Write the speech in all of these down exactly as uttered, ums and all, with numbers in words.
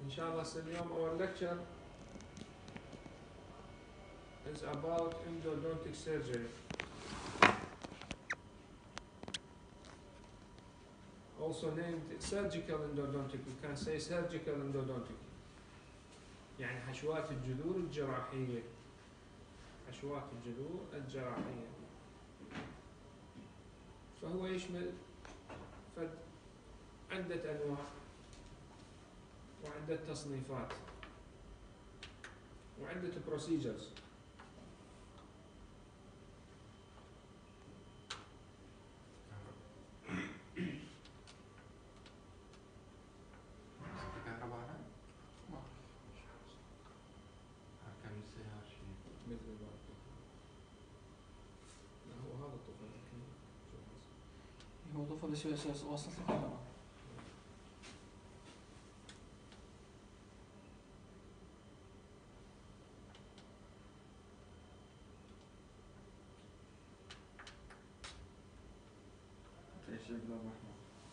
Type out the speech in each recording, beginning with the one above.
إن شاء الله اليوم our lecture is about endodontic surgery. Also named surgical endodontic. We can say surgical endodontic. يعني حشوات الجذور الجراحية. حشوات الجذور الجراحية. فهو يشمل فد عدة أنواع وعدة تصنيفات وعدة procedures. هو بس وصلت الكاميرا. ايش يقدر رحمه.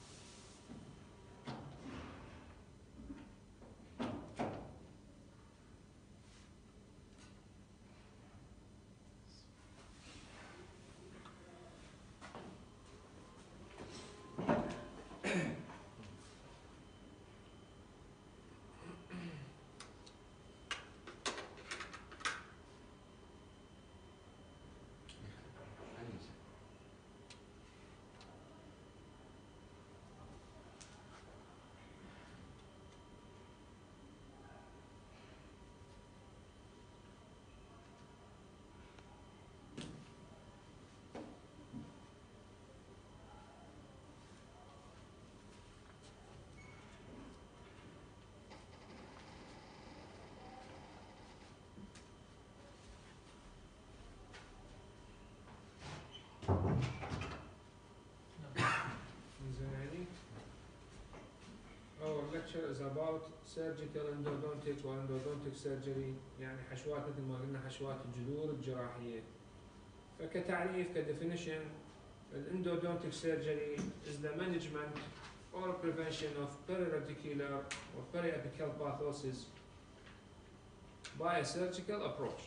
Our lecture is about surgical endodontic و endodontic surgery يعني حشوات مثل ما قلنا حشوات الجذور الجراحية. فكتعريف كدefinition endodontic surgery is the management or prevention of periradicular or periapical pathosis by a surgical approach.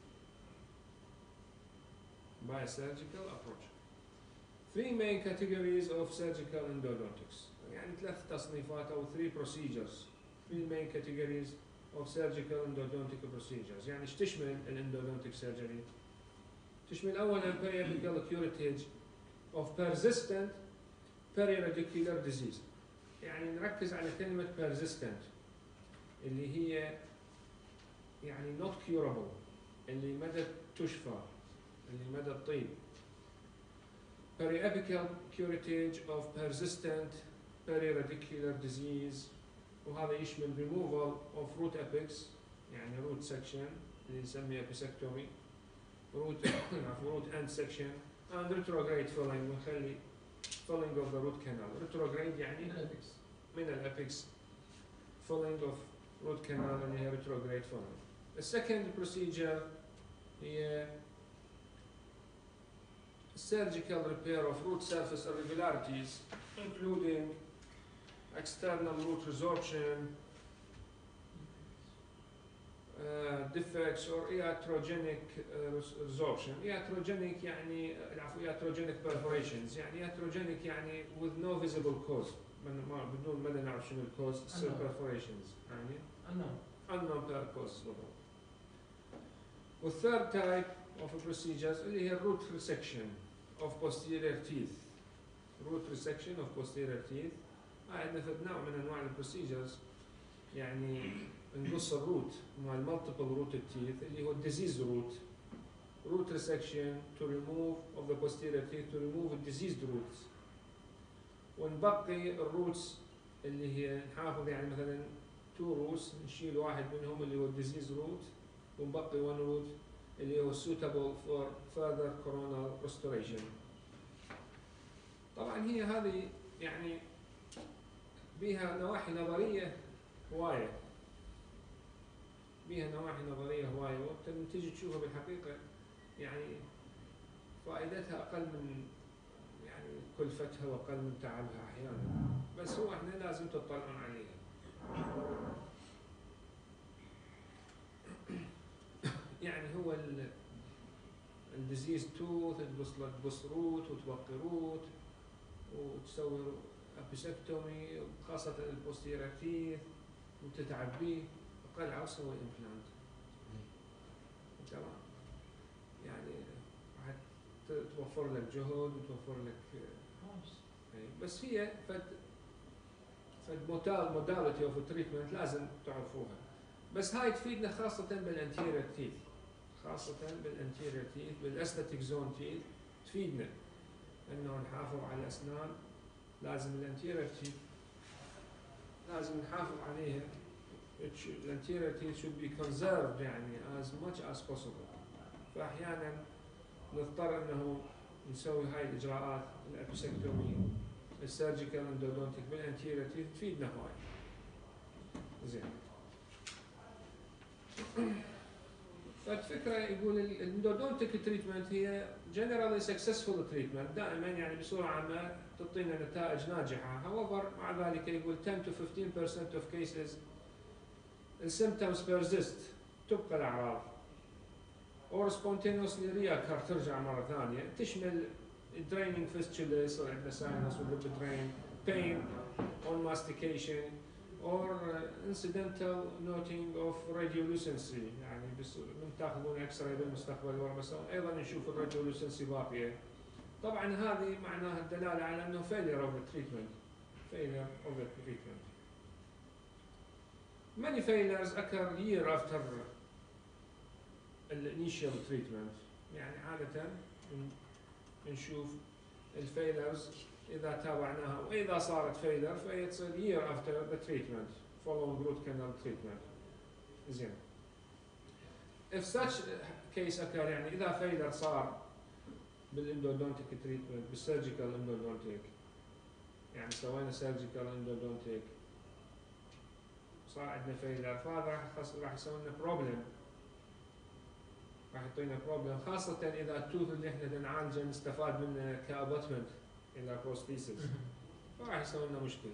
By a surgical approach. Three main categories of surgical endodontics. يعني ثلاث تصنيفات أو three procedures. Three main categories of surgical endodontic procedures. يعني ايش تشمل الاندودونتيك surgery؟ تشمل أولاً periapical curettage of persistent periradicular disease. يعني نركز على كلمة persistent اللي هي يعني not curable اللي مدى تشفى اللي مدى الطيب. Periapical curettage of persistent periradicular disease وهذا يشمل removal of root apex يعني root section اللي نسميه apicectomy root root end section and retrograde filling ونخلي filling of the root canal. retrograde يعني من الابيكس filling of root canal اللي هي retrograde filling. The second procedure هي surgical repair of root surface irregularities including external root resorption, uh, defects or iatrogenic uh, resorption. Iatrogenic يعني العفو iatrogenic perforations يعني iatrogenic يعني with no visible cause بدون ما نعرف شنو الكوز تصير perforations يعني unknown unknown cause بالضبط. والثird type of procedures اللي هي root resection of posterior teeth. root resection of posterior teeth. هاي عندنا نوع من انواع البروسيجرز يعني نقص الروت مع multiple rooted teeth اللي هو disease root. root resection to remove of the posterior teeth to remove the diseased roots. ونبقي الروتس اللي هي نحافظ يعني مثلا two roots نشيل واحد منهم اللي هو disease root ونبقي one root اللي هو suitable for further coronal restoration. طبعا هي هذه يعني بها نواحي نظرية هواية بها نواحي نظرية هواية وقت تيجي تشوفها بالحقيقة يعني فائدتها أقل من يعني كلفتها وأقل من تعبها أحيانا بس هو إحنا لازم تطلعون عليها. الديزيز توث تقص لك قص روت وتبقي روت وتسوي ابيسكتومي خاصة البوستيرير تيث وتتعب بيه وقلعه وسوي امبلانت. تمام. يعني راح توفر لك جهد وتوفر لك بس هي فد فد موداليتي اوف تريتمنت لازم تعرفوها. بس هاي تفيدنا خاصة بالانتيرير تيث، خاصة بالانتيرير تيث بالاستاتيك زون تيث تفيدنا انه نحافظ على الاسنان. لازم الانتيرير تيث لازم نحافظ عليها. الانتيرير تيث should be conserved يعني as much as possible. فاحيانا نضطر انه نسوي هاي الاجراءات الابيسكتومي السيرجيكال اندودونتيك بالانتيرير تيث تفيدنا هواي. زين. فالفكرة يقول الاندودونتيك تريتمنت هي generally successful treatment دائما يعني بصورة عامة تعطينا نتائج ناجحة. however مع ذلك يقول ten to fifteen percent of cases the symptoms persist تبقى الأعراض or spontaneously reoccur ترجع مرة ثانية تشمل draining fistula يصير عندنا sinus و lip drain, pain on mastication or uh, incidental noting of radiolucency يعني بس من تاخذون اكس راي بالمستقبل ورا بس ايضا نشوف الراديولوسنسي باقيه. طبعا هذه معناها الدلاله على انه failure of the treatment failure of the treatment. Many failures occur year after the initial treatment. يعني عاده نشوف الفيلرز إذا تابعناها وإذا صارت failure فهي تصير year after the treatment following root canal treatment. زين. If such case occur يعني إذا failure صار بالإندودونتيك treatment بالسيرجيكال إندودونتيك يعني سوينا سيرجيكال إندودونتيك صار عندنا failure فهذا راح راح يسوي لنا problem راح يعطينا problem خاصة إذا التوث اللي إحنا نعالجه نستفاد منه كابوتمنت إلى بروستيسيس فراح يسوي لنا مشكلة.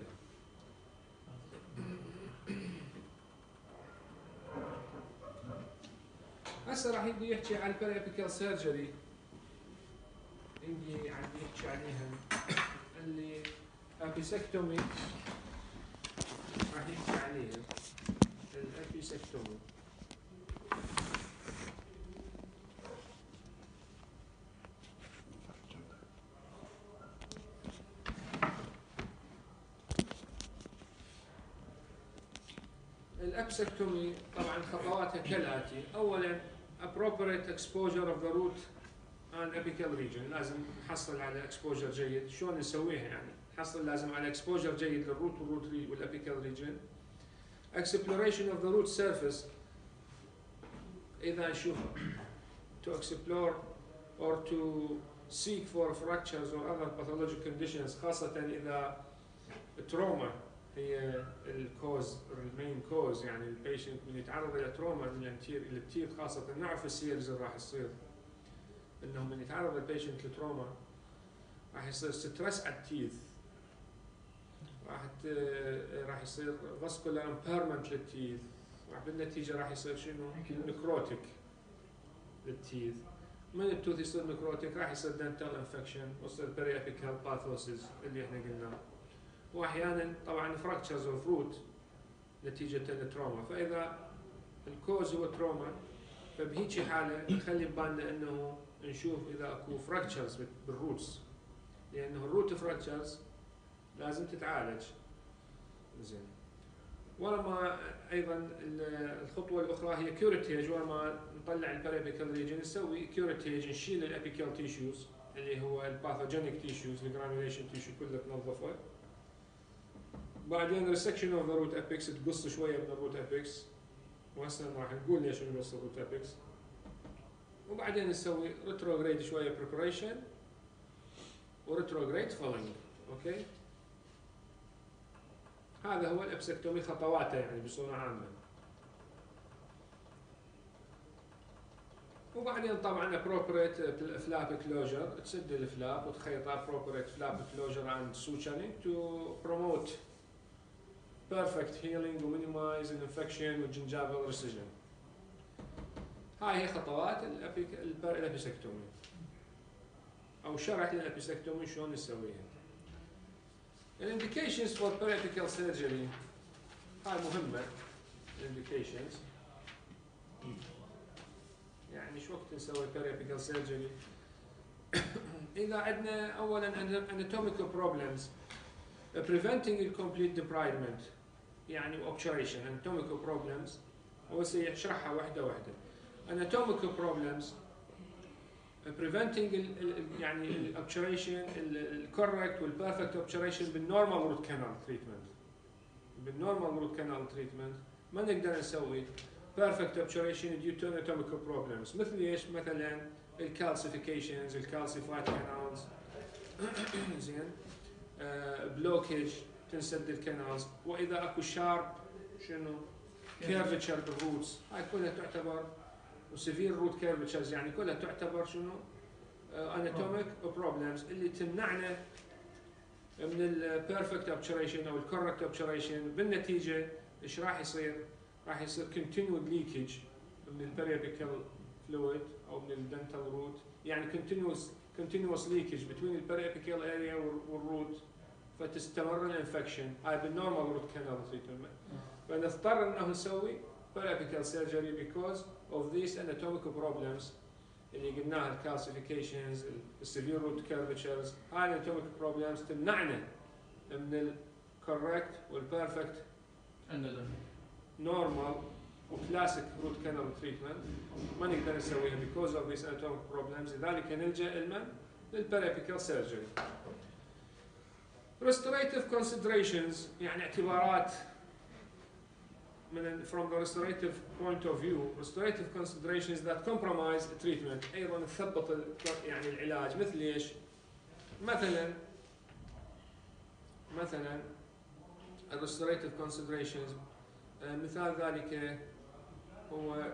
هسه راح يبدي يحكي على البريابيكال سيرجري يجي عندي يحكي عليها اللي ابيسكتومي راح يحكي عليها الابيسكتومي. الابسكتومي طبعا خطواتها كالاتي. اولا appropriate exposure of the root and apical region لازم نحصل على exposure جيد. شلون نسويها يعني؟ نحصل لازم على exposure جيد للروت والروت والapical region. exploration of the root surface اذا نشوف to explore or to seek for fractures or other pathologic conditions خاصة اذا trauma هي الكوز المين كوز يعني البيشنت من يتعرض الى تروما من التيث خاصه نعرف السيرز اللي راح يصير انه من يتعرض البيشنت لتروما راح يصير ستريس على التيث راح راح يصير فاسكولار امبيرمنت للتيث راح بالنتيجه راح يصير شنو؟ نكروتيك للتيث. من التوث يصير نكروتيك راح يصير دنتال انفكشن ويصير بريابيكال باثوسيس اللي احنا قلناه. واحيانا طبعا فراكتشرز اوف روت نتيجه التروما. فاذا الكوز هو تروما فبهيجي حاله نخلي ببالنا انه نشوف اذا اكو فراكتشرز بالروتس لانه الروت فراكتشرز لازم تتعالج. زين. ورا ما ايضا الخطوه الاخرى هي كيورتيج. ورا ما نطلع البريبيكال ريجن نسوي كيورتيج نشيل الابيكال تيشوز اللي هو الباثوجينيك تيشوز الجرانيوليشن تيشو كله تنظفه. بعدين ريسكشن اوف ذا روت ابيكس تقص شويه من الروت ابيكس وهسه راح نقول ليش نقص الروت ابيكس. وبعدين نسوي ريتروجريد شويه بريبريشن وريتروجريد فولينج. اوكي هذا هو الابسكتومي خطواته يعني بصوره عامه. وبعدين طبعا appropriate flap closure تسد الفلاب وتخيطها appropriate flap closure and suturing to promote perfect healing و minimize an infection with gingival recession. هاي هي خطوات الابيسكتومي او شرح للابيسكتومي شلون نسويها. الانديكيشنز فور periapical surgery هاي مهمه. الانديكيشنز يعني شو وقت نسوي periapical surgery؟ اذا عندنا اولا anatomical problems preventing complete debridement يعني obturation anatomical problems هو سيشرحها واحده واحده. anatomical problems preventing ال ال يعني ال obturation ال correct وال perfect obturation بالnormal root canal treatment. بالnormal root canal treatment ما نقدر نسوي perfect obturation due to anatomical problems مثل ايش؟ مثلا الكالسيفيكيشنز الكالسيفايد canals زين بلوكج تنسد الكنالز، واذا اكو شارب شنو؟ كيرفتشر بالروتس، هاي كلها تعتبر وسيفير روت كيرفتشرز يعني كلها تعتبر شنو؟ اناتوميك بروبلمز اللي تمنعنا من البيرفكت اوبتشريشن او الكوركت اوبتشريشن. بالنتيجه ايش راح يصير؟ راح يصير continued leakage من البريابيكال فلويد او من الدنتال روت، يعني continuous continuous leakage between البريابيكال area والروت، فتستمر الانفكشن. هاي بالنورمال روت كانال تريتمنت. فنضطر انه نسوي periapical surgery because of these anatomical problems اللي قلناها الكالسيفيكيشنز السيفير روت كيرفتشرز. هاي anatomical problems تمنعنا من الكوركت والبيرفكت نورمال وكلاسيك روت كانال تريتمنت، ما نقدر نسويها because of these anatomical problems. لذلك نلجا لمن؟ للبيرابيكال سيرجري. restorative considerations يعني اعتبارات من from the restorative point of view. restorative considerations that compromise treatment ايضا تثبط يعني العلاج. مثل ايش؟ مثلا مثلا restorative considerations مثال ذلك هو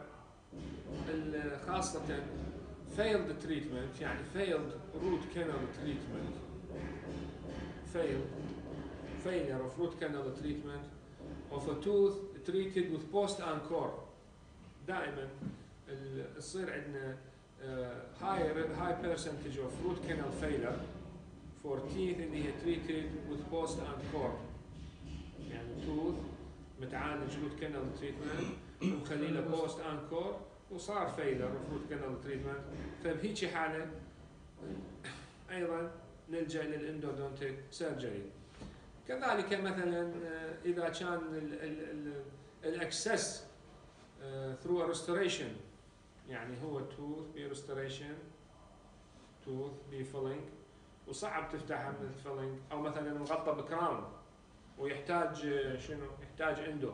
خاصة failed treatment يعني failed root canal treatment failed failure of root canal treatment of a tooth treated with post encore. دائما يصير عندنا high high percentage of root canal failure for teeth اللي هي treated with post encore يعني tooth متعالج root canal treatment ومخلي له post encore وصار failure of root canal treatment. فبهيجي حالة أيضا نلجأ للإندودونتيك سيرجري. كذلك مثلا إذا كان الأكسس through a restoration يعني هو tooth بي restoration tooth بي filling وصعب تفتحها من الفيلينج، أو مثلا مغطى بكراون ويحتاج شنو؟ يحتاج اندو،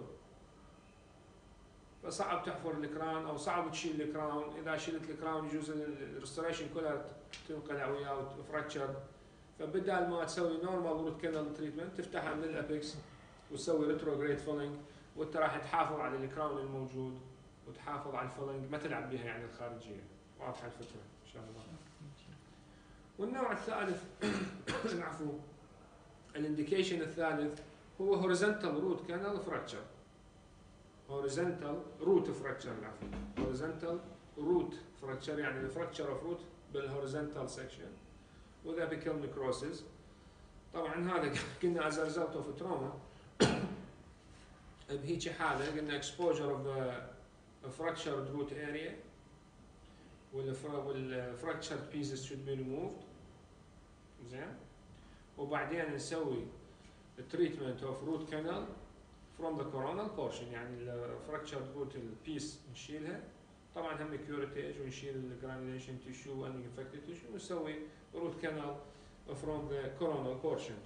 فصعب تحفر الكراون او صعب تشيل الكراون. اذا شلت الكراون يجوز الريستوريشن كلها تنقلع وياه وتفركشر. فبدال ما تسوي نورمال روت كانال تريتمنت تفتحها من الابيكس وتسوي ريتروجريد فيلينج، وانت راح تحافظ على الكراون الموجود وتحافظ على الفيلينج، ما تلعب بها يعني الخارجيه. واضحه الفكره ان شاء الله. والنوع الثالث العفو الانديكيشن الثالث هو horizontal root canal fracture. horizontal root fracture العفو horizontal root fracture يعني fracture of root بالhorizontal section وذا become necrosis. طبعا هذا قلنا as a result of trauma. بهيجي حالة قلنا exposure of a fractured root area والfractured pieces should be removed. زين. وبعدين نسوي treatment of root canal from the coronal portion يعني ال fractured root البيس نشيلها. طبعا هم كيوريتيج ونشيل ال granulation tissue وال infected tissue ونسوي root canal from the coronal portion.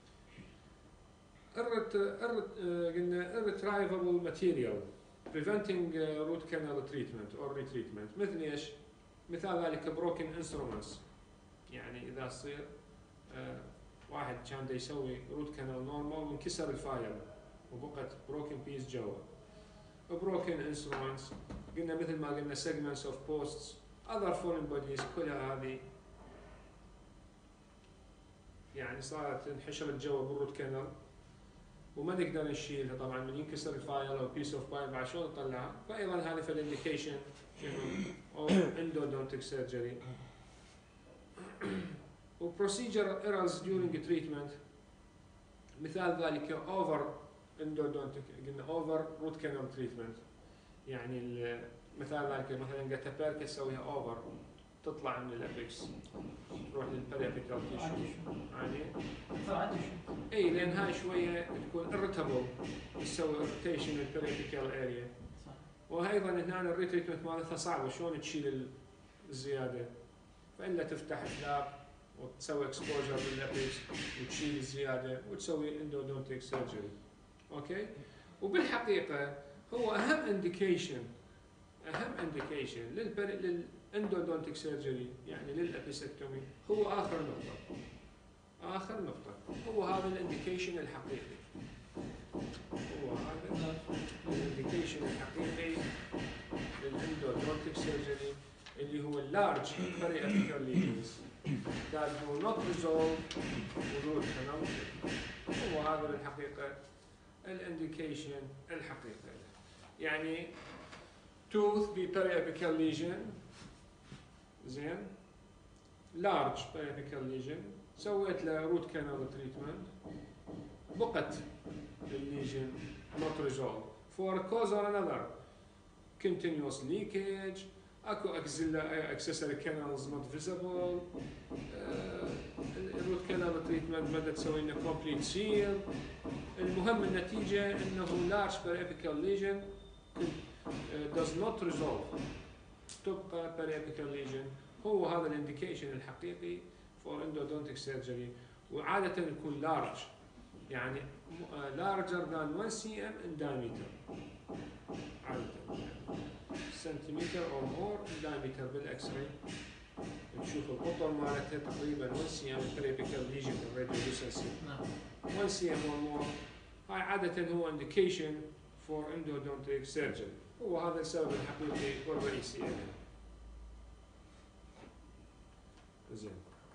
الرت الرت قلنا irretrievable material preventing root canal treatment or retreatment. مثل ايش؟ مثال ذلك broken instruments يعني اذا تصير واحد كان دا يسوي روت كانال نورمال وانكسر الفاير وبقت بروكن بيس جوا. بروكن انسترومنتس قلنا مثل ما قلنا segments of posts other foreign bodies كلها هذه يعني صارت انحشرت جوا بالروت كانال. وما نقدر نشيلها طبعا من ينكسر الفايل او بيس اوف فايل بعد شلون نطلعها، فايضا هذا في الانديكيشن او اندودونتيك سيرجري. وبروسيجر ايرورز during treatment، مثال ذلك اوفر اندودونتيك، قلنا اوفر روت كانال تريتمنت، يعني مثال ذلك مثلا جاتابيركا تسويها اوفر تطلع من الابيكس تروح للبريابيكال تيشو عادي. عادي اي لان هاي شويه تكون irritable، تسوي irritation للبريابيكال اريا. وايضا هنا الريتريتمنت مالتها صعبه، شلون تشيل الزياده؟ فالا تفتح فلاب وتسوي اكسبوجر للابيكس وتشيل الزياده وتسوي اندودونتيك سيرجري. اوكي؟ وبالحقيقه هو اهم انديكيشن اهم انديكيشن للاندودونتيك سيرجري يعني للابيسكتومي هو اخر نقطه. اخر نقطه هو هذا الانديكيشن الحقيقي. هو هذا الانديكيشن الحقيقي للاندودونتيك سيرجري اللي هو اللارج periapical lesions that do not resolve root canal. هو هذا بالحقيقه الانديكيشن الحقيقي. يعني tooth periapical lesion، زين، large periapical lesion، سويت له root canal treatment، بقت الليجن not resolved for a cause or another، continuous leakage، اكو axilla accessory canals not visible، الروت كانال تريتمنت بدها تسوي لنا complete seal. المهم النتيجه انه large periapical lesion does not resolve، تبقى periapical lesion. هو هذا الانديكيشن الحقيقي for endodontic surgery، وعاده يكون large، يعني larger than one centimeter in diameter، عاده سنتيمتر or more in diameter بالاكس راي نشوف القطر مالتها تقريبا one centimeter periapical lesion بالراديولوسنسي one centimeter or more. هاي عاده هو indication for endodontic surgery، هو هذا السبب الحقيقي والرئيسي له. زين.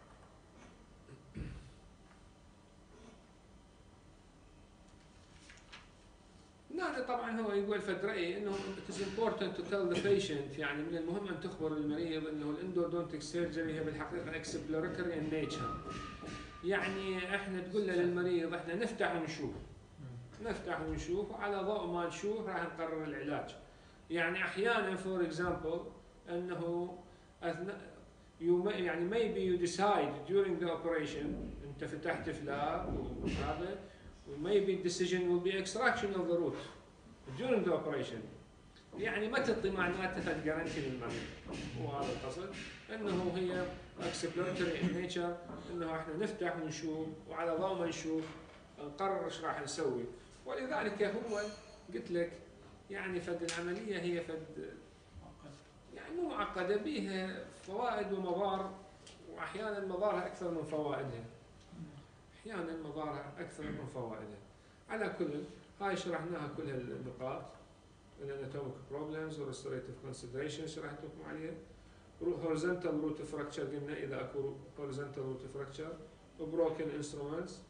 هنا طبعا هو يقول فد رأيي انه it is important to tell the patient، يعني من المهم ان تخبر المريض انه الاندودونتيك سيرجري هي بالحقيقه exploratory in nature. يعني احنا تقول له للمريض احنا نفتح ونشوف، نفتح ونشوف وعلى ضوء ما نشوف راح نقرر العلاج. يعني احيانا فور اكزامبل انه اثناء you may يعني maybe you decide during the operation، انت فتحت فلاب وهذا، maybe decision will be extraction of the root during the operation. يعني ما تعطي معناته فد جارنتي للمريض، وهذا القصد انه هي exploratory in nature، انه احنا نفتح ونشوف وعلى ضوء ما نشوف نقرر ايش راح نسوي. ولذلك هو قلت لك يعني فد العمليه هي فد يعني مو معقده، بيها فوائد ومضار، واحيانا مضارها اكثر من فوائدها. احيانا مضارها اكثر من فوائدها. على كل هاي شرحناها كل النقاط، الاناتوميك بروبلمز والريستوريتيف كونسيدريشن شرحت لكم عليها. هوريزونتال روت فراكشر قلنا اذا اكو هوريزونتال روت فراكشر، وبروكن انسترومنتس،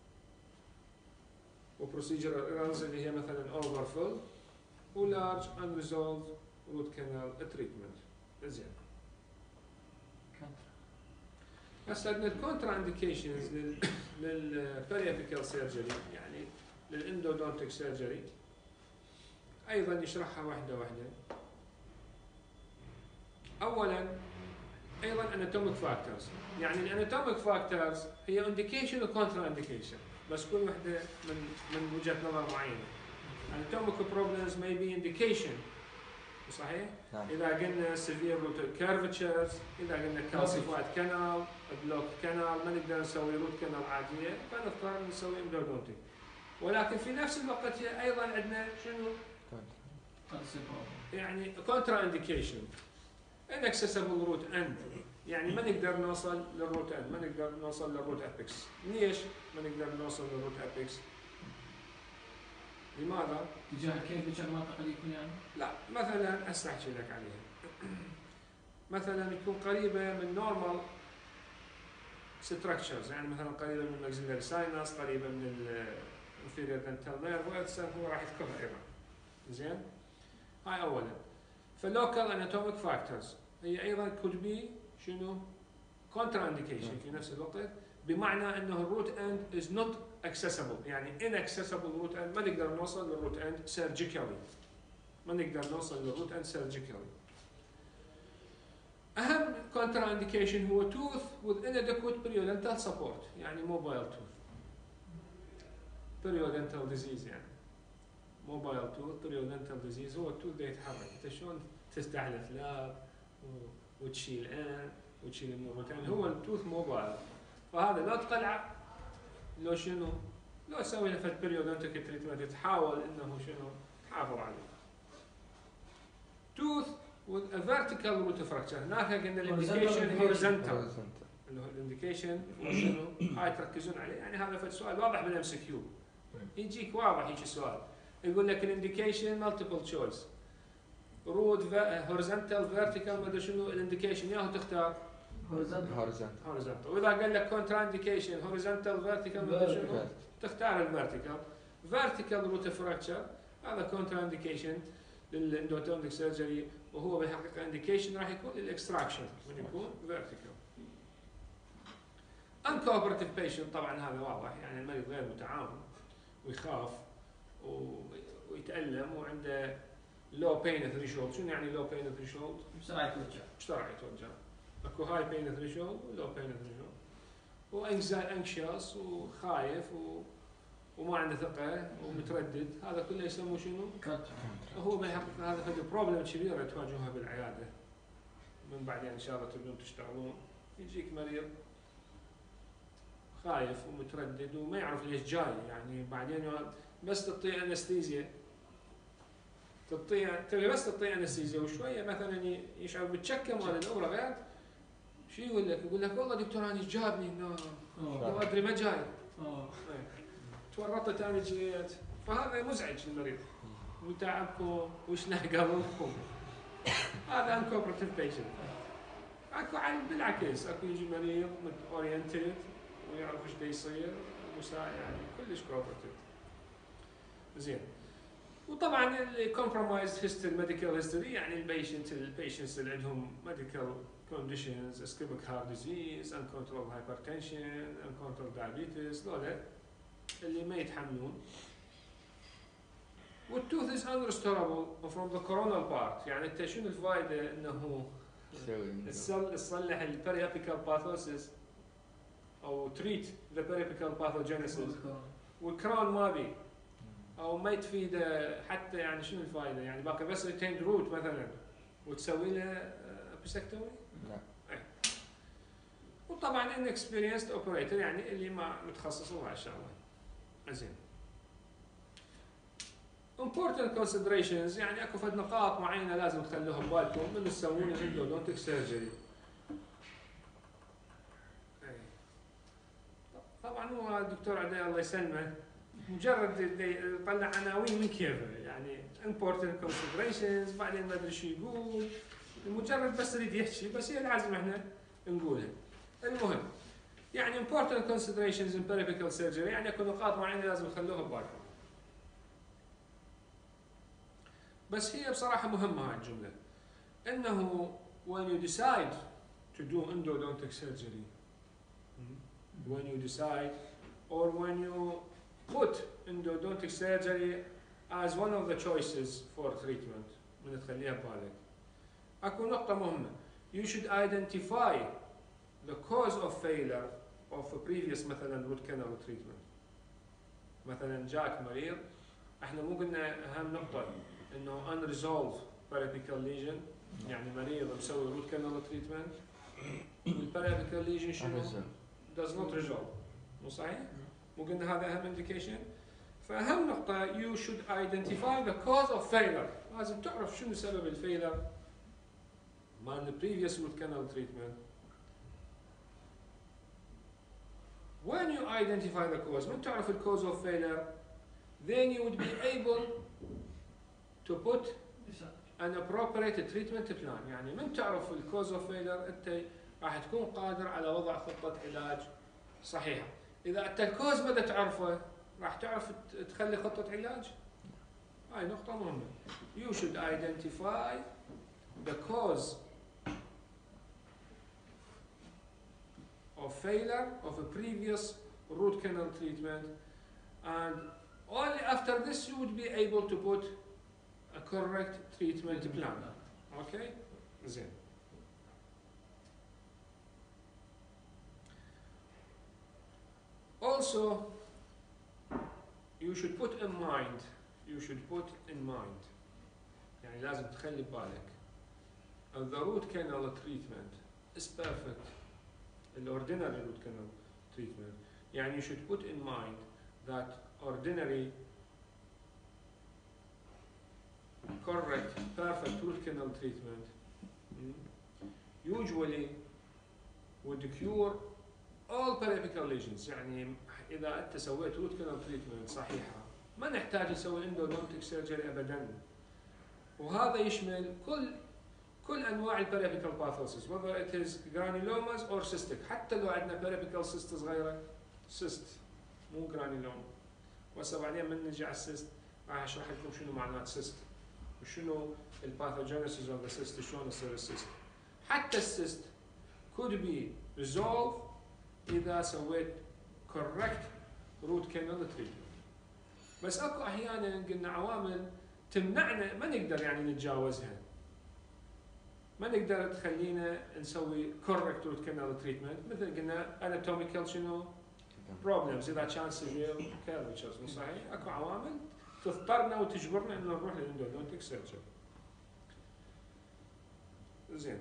وبروسيجرال ايرورز اللي هي مثلا اوفر فيل، ولارج انريزولفد روت كانال تريتمنت. زين. هسه عندنا الكونترا انديكيشنز للبريابيكال سيرجري، يعني للاندودونتيك سيرجري، ايضا نشرحها واحده واحده. اولا ايضا اناتوميك فاكتورز، يعني الاناتوميك فاكتورز هي انديكيشن وكونترا انديكيشن، بس كل وحده من من وجهه نظر معينه. anatomic problems may be indication، صحيح؟ نعم. اذا قلنا severe root curvatures، اذا قلنا calcified canal، block canal، ما نقدر نسوي root canal عاديه، فنضطر نسوي endodontic. ولكن في نفس الوقت هي ايضا عندنا شنو؟ يعني contra indication، inaccessible root end، يعني ما نقدر نوصل للروت end، ما نقدر نوصل للروت ابيكس. ليش ما نقدر نوصل للروت ابيكس؟ لماذا؟ تجاه كيف المنطقه اللي يكون يعني؟ لا مثلا هسه احكي لك عليها. مثلا يكون قريبه من نورمال ستراكشرز، يعني مثلا قريبه من الماكسيلاري ساينس، قريبه من inferior dental nerve وإنسان هو راح يذكرها أيضا. زين؟ هاي أولا. فالlocal anatomic factors هي أيضا could be شنو؟ contraindication في نفس الوقت، بمعنى أنه الروت end is not accessible، يعني inaccessible root end، ما نقدر نوصل للروت end surgically. ما نقدر نوصل للروت end surgically. أهم contraindication هو tooth with inadequate periodontal support، يعني mobile tooth. periodontal disease يعني mobile tooth periodontal disease هو التوث ده يتحرك، انت شلون تفتح الفلاب وتشيل ان وتشيل النورتين، هو التوث موبايل. فهذا لو تقلعه لو شنو لو تسوي له فد periodontal treatment تحاول انه شنو تحافظ عليه. tooth with a vertical root fracture، هناك قلنا الانديكيشن horizontal، اللي هو الانديكيشن شنو هاي تركزون عليه، يعني هذا فد سؤال واضح بالام سي كيو، يجيك واضح يجي سؤال يقول لك الانديكيشن مالتيبل تشويس، رود هوريزونتال فيرتيكال ما ادري شنو الانديكيشن، ياهو تختار هوريزونتال هوريزونتال، واذا قال لك كونترا انديكيشن هوريزونتال فيرتيكال ما ادري شنو تختار الفيرتيكال. فيرتيكال روت فراكشر هذا كونترا انديكيشن للاندوتونتيك سيرجري، وهو بالحقيقه انديكيشن راح يكون الاكستراكشن من يكون فيرتيكال. انكوبرتيف بيشنت طبعا هذا واضح، يعني المريض غير متعاون ويخاف ويتألم وعنده لو بين ثريشولد. شنو يعني لو بين ثريشولد؟ بسرعة يتوجع. بسرعة يتوجع. اكو هاي بين ثريشولد ولو بين ثريشولد. وانكشيوس وخايف و... وما عنده ثقة ومتردد، هذا كله يسموه شنو؟ كات. هو بيحقق هذا في بروبلم كبيرة تواجهها بالعيادة. من بعدين ان شاء الله تبدون تشتغلون يجيك مريض خايف ومتردد وما يعرف ليش جاي، يعني بعدين بس تعطيه انستيزيا، تعطيه تبي بس تعطيه انستيزيا وشويه مثلا يشعر بالتشكه مال الاورا غير شو يقول لك؟ يقول لك والله دكتور انا جابني هنا ما ادري ما جاي. اه تورطت انا جيت، فهذا مزعج للمريض وتعبكم وش قلبكم. هذا انكوبرتيف بيشنت. اكو بالعكس اكو يجي مريض اورينتد ويعرف ايش دا يصير ومساعد، يعني كلش كوبرتيف. زين. وطبعا الكومبرومايز هيستوري ميديكال هيستوري، يعني البيشنت البيشنتس اللي عندهم ميديكال كونديشنز اسكيميك هارت ديزيز، انكونترول هايبرتنشن، انكونترول دايابيتس، هذول اللي ما يتحملون. والتوث از unrestorable from the coronal part، يعني انت شنو الفائده انه تصلح البريابيكال باثوسيس او تريت ذا بيريبيكال باثوجينيسيس والكراون ما بي او ما تفيده حتى، يعني شنو الفائده؟ يعني باقي بس ريتيند روت مثلا وتسوي له ابيسكتومي؟ لا. اي. وطبعا ان اكسبيرينسد اوبريتور، يعني اللي ما متخصص الله ان شاء الله. زين. important considerations، يعني اكو فد نقاط معينه لازم تخلوها ببالكم من تسوون الاندودونتيك سيرجري. طبعا هو الدكتور عدي الله يسلمه مجرد يطلع عناوين من كيفه، يعني important considerations بعدين ما ادري شو يقول، مجرد بس يريد يحكي، بس هي لازم احنا نقولها. المهم يعني important considerations in periapical surgery، يعني اكو نقاط معينه لازم تخلوها ببالكم. بس هي بصراحه مهمه هاي الجمله، انه when you decide to do endodontic surgery, when you decide or when you put endodontic surgery as one of the choices for treatment، من تخليها ببالك اكو نقطة مهمة. you should identify the cause of failure of a previous مثلا root canal treatment. مثلا جاك مريض، احنا مو قلنا اهم نقطة انه unresolved periapical lesion، يعني مريض مسوي root canal treatment والperiapical lesion شنو؟ does not resolve. مو صحيح؟ مو قلنا هذا اهم indication؟ فأهم نقطة you should identify the cause of failure، لازم تعرف شنو سبب الفيلر مال previous root canal treatment. When you identify the cause، من تعرف ال cause of failure then you would be able to put an appropriate treatment plan. يعني من تعرف ال cause of failure انت راح تكون قادر على وضع خطة علاج صحيحة. إذا أنت الكوز ما تعرفه راح تعرف تخلي خطة علاج. هاي نقطة مهمة. You should identify the cause of failure of a previous root canal treatment, and only after this you would be able to put a correct treatment plan. Okay? زين. Also, you should put in mind, you should put in mind, يعني لازم تخلي بالك, and the root canal treatment is perfect, the ordinary root canal treatment. يعني you should put in mind that ordinary, correct, perfect root canal treatment mm, usually would cure all periapical lesions. يعني إذا أنت سويت root canal treatment صحيحة ما نحتاج نسوي endodontic surgery أبداً. وهذا يشمل كل كل أنواع البeriapical pathosis, whether it is granulomas or cystic. حتى لو عندنا periapical cyst صغيرة, cyst مو granuloma. وهسه بعدين من نجي على السيست راح أشرح لكم شنو معنات cyst وشنو الباثوجينيسيس of the cyst, شلون يصير السيست. حتى السيست could be resolved إذا سويت correct root canal treatment. بس اكو احيانا قلنا عوامل تمنعنا ما نقدر يعني نتجاوزها. ما نقدر تخلينا نسوي correct root canal treatment, مثل قلنا anatomical شنو problems اذا كان severe curvatures. مو صحيح؟ اكو عوامل تضطرنا وتجبرنا ان نروح للاندودونتيك سيرجري. زين.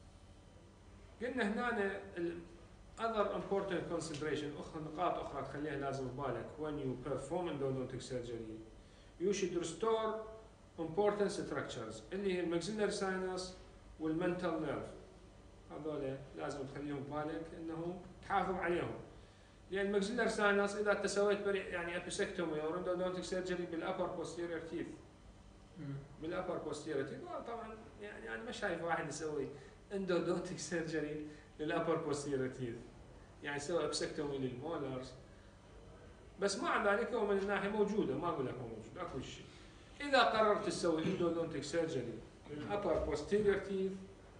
قلنا هنا other important consideration, أخرى نقاط أخرى تخليها لازم ببالك when you perform endodontic surgery. You should restore important structures اللي هي الماكسيلاري ساينس والمنتال نيرف. هذول لازم تخليهم ببالك إنه تحافظ عليهم. لأن الماكسيلاري ساينس إذا أنت سويت يعني ابيسكتومي أو endodontic surgery بالupper posterior teeth. بالupper posterior teeth طبعا يعني أنا ما شايف واحد يسوي endodontic surgery للأبر posterior teeth. يعني سوى ابسكتومي للمولرز. بس مع ذلك هو من الناحية موجودة, ما أقول لك هو موجود, أكو شيء. إذا قررت تسوي endodontic surgery للأبر posterior teeth,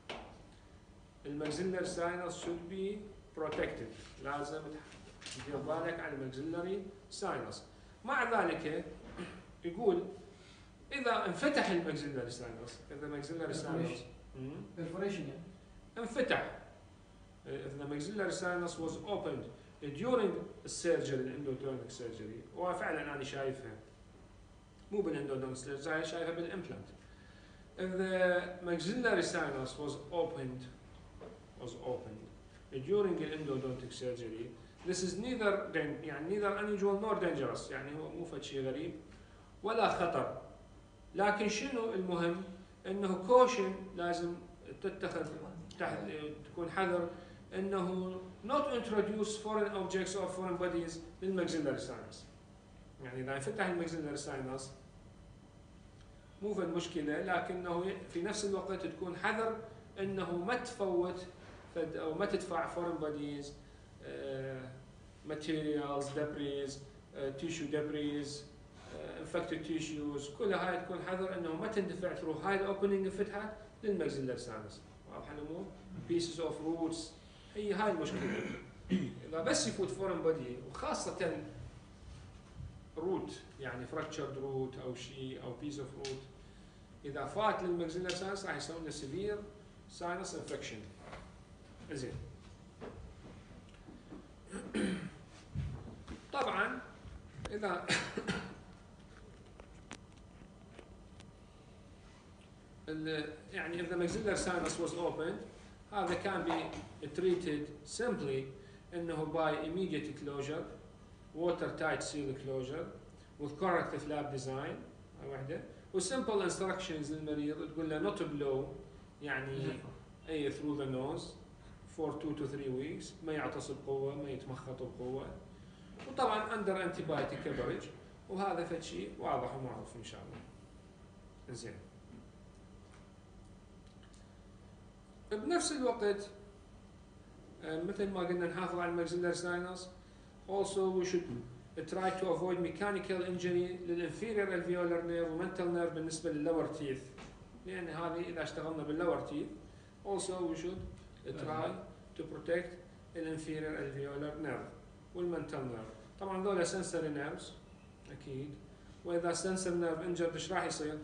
الماكسيلاري ساينس should be protected. لازم تدير بالك على الماكسيلاري ساينس. مع ذلك يقول إذا انفتح الماكسيلاري ساينس, إذا الماكسيلاري ساينس perforation يعني انفتح, if the maxillary sinus was opened during the surgery, the endodontic surgery, وفعلا أنا شايفها مو بالendodontic surgery, شايفها بالimplant. If the maxillary sinus was opened, was opened during the endodontic surgery, this is neither يعني neither unusual nor dangerous. يعني هو مو فد شيء غريب ولا خطر. لكن شنو المهم؟ إنه caution لازم تتخذ تكون حذر انه not introduce foreign objects or foreign bodies للماكسيلاري ساينس. يعني اذا انفتح الماكسيلاري ساينس مو في مشكله, لكنه في نفس الوقت تكون حذر انه ما تفوت او ما تدفع foreign bodies, uh, materials, debris, uh, tissue debris, uh, infected tissues, كلها هاي تكون حذر انه ما تندفع through هاي الاوبننج انفتحت للماكسيلاري ساينس. واضح الامور؟ pieces of roots, هي هاي المشكلة. إذا بس يفوت foreign body وخاصة root يعني fractured root أو شيء أو piece of root, إذا فات للماكسيلاري ساينس راح يسوي لنا severe sinus infection. زين. طبعا إذا يعني if the maxillary sinus was opened, هذا can be treated simply إنه by immediate closure, watertight seal closure with correct flap design. هاي واحدة. و simple instructions للمريض تقول له not to blow يعني أي through the nose for two to three weeks, ما يعطس بقوة, ما يتمخط بقوة. وطبعا under antibiotic coverage, وهذا فد شيء واضح ومعروف إن شاء الله. زين. بنفس الوقت مثل ما قلنا نحافظ على الماكسيلاري ساينس. Also we should try to avoid mechanical injury للانفيريور alveolar nerve وmental nerve بالنسبة للlower teeth. لأن هذه إذا اشتغلنا بالlower teeth also we should try to protect الانفيريور alveolar nerve والmental nerve. طبعا ذولا sensory nerves أكيد. وإذا sensor nerve injured إيش راح يصير؟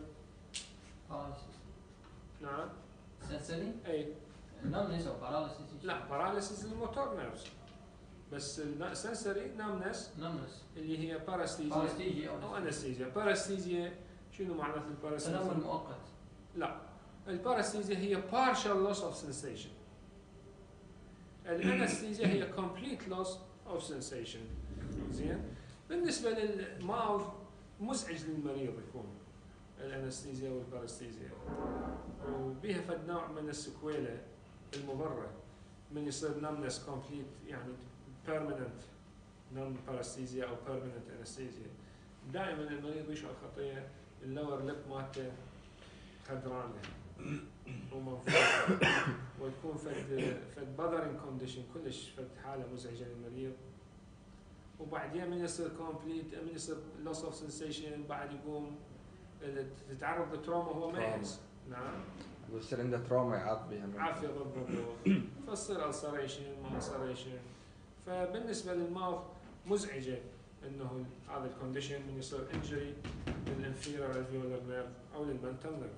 نعم. sensory؟ أي. numbness أو paralysis؟ لا paralysis الموتور nerves. بس sensory numbness numbness اللي هي paresthesia paresthesia أو anesthesia. paresthesia شنو معنى الباراسيزيا؟ تنمل مؤقت. لا الباراسيزيا هي partial loss of sensation. الانستيزيا هي complete loss of sensation. زين؟ بالنسبة للماوث مزعج للمريض يكون الانستيزيا والباراسيزيا. وبيها فد نوع من السكويلة المضرة من يصير numbness complete يعني permanent non paresthesia أو permanent anesthesia. دائما المريض يشعر خطية اللور لب مالته خدران ومنفوخ وتكون فد فد bothering condition كلش فد حالة مزعجة للمريض. وبعدين من يصير complete من يصير loss of sensation بعد يقوم تتعرض لتروما وهو ما يحس. نعم. ويصير عنده تروما يعض بها. عافية بالضبط. فتصير ulceration ما ulceration. فبالنسبة للماوث مزعجة انه هذا الكونديشن من يصير انجري للانفيريور alveolar nerve او للمنتال نيرف.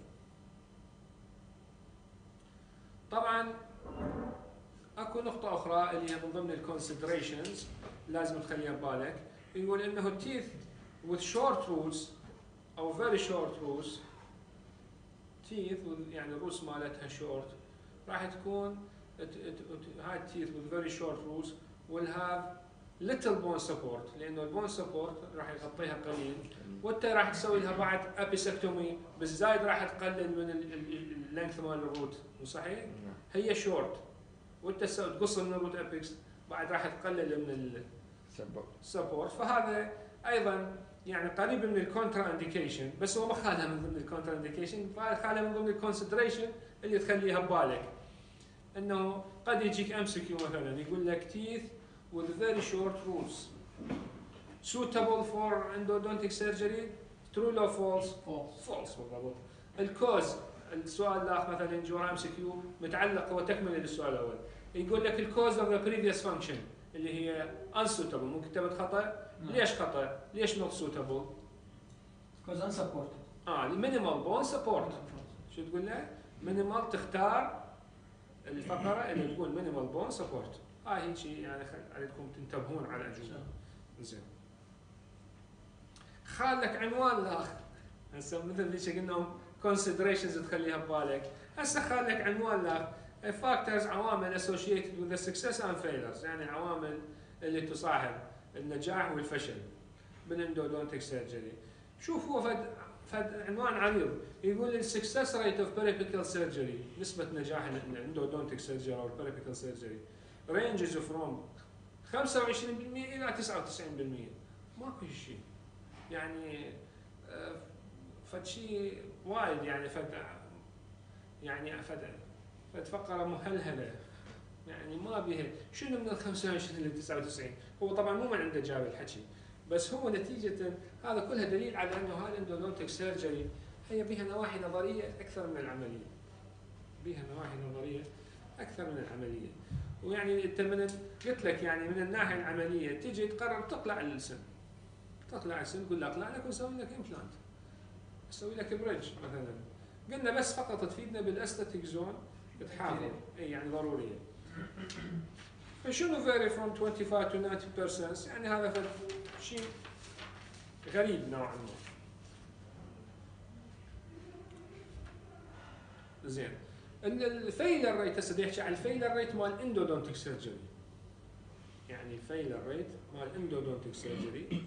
طبعا اكو نقطة اخرى اللي هي من ضمن الكونسيدريشنز لازم تخليها ببالك. يقول انه التيث with short roots او very short roots teeth يعني الروس مالتها short راح تكون هاي التيث with very short roots will have little bone support لانه البون سبورت راح يغطيها قليل وانت راح تسوي لها بعد ابيسكتومي بالزايد راح تقلل من اللينث مال الروت. مو صحيح؟ هي شورت وانت تقص من الروت ابيكس بعد راح تقلل من السبورت. فهذا ايضا يعني قريب من الكونترا انديكيشن بس هو ما خالها من ضمن الكونترا انديكيشن خالها من ضمن الكونسيدريشن اللي تخليها ببالك. انه قد يجيك ام سي كيو مثلا يقول لك تيث with very short roots suitable for endodontic surgery true or false false false بالضبط. الكوز السؤال الاخ مثلا جوا ام سي كيو متعلق هو تكمله للسؤال الاول يقول لك الكوز of the previous function اللي هي unsuitable ممكن كتبت خطا. ليش خطا؟ ليش not suitable؟ because unsupported. اه المينيمال بون سبورت. شو تقول له؟ مينيمال تختار الفقره اللي تقول مينيمال بون سبورت. هاي هيك يعني عليكم تنتبهون على اجوبه. زين. خالك عنوان لاخ هسه مثل اللي قلنا considerations تخليها ببالك. هسه خالك عنوان لاخ factors عوامل associated with the success and failures يعني العوامل اللي تصاحب النجاح والفشل بالاندودونتيك سيرجري. شوف هو فد فد عنوان عريض يقول السكسس ريت اوف بيريبيكال سيرجري نسبة نجاح الاندودونتيك سيرجري او البيريبيكال سيرجري رينجز فروم خمسة وعشرين بالمئة الى تسعة وتسعين بالمئة. ماكو شيء يعني فد شيء وايد يعني فد يعني فد فد فقرة مهلهلة يعني ما بيها شنو من ال خمسة وعشرين ل تسعة وتسعين. هو طبعا مو من عنده جاب الحكي بس هو نتيجة هذا كلها دليل على انه هاي الاندودونتيك سيرجري هي بها نواحي نظرية اكثر من العملية. بها نواحي نظرية اكثر من العملية. ويعني انت من قلت لك يعني من الناحية العملية تجي تقرر تقلع السن. تقلع السن تقول له اقلع لك ونسوي لك امبلانت. نسوي لك بريدج مثلا. قلنا بس فقط تفيدنا بالاستاتيك زون تحافظ اي يعني ضرورية. فشنو vary from twenty-five to ninety percent يعني هذا شيء غريب نوعا ما. زين. ان الفيلر ريت هسه بدي احكي عن الفيلر ريت مال اندودونتيك سيرجري. يعني الفيلر ريت مال اندودونتيك سيرجري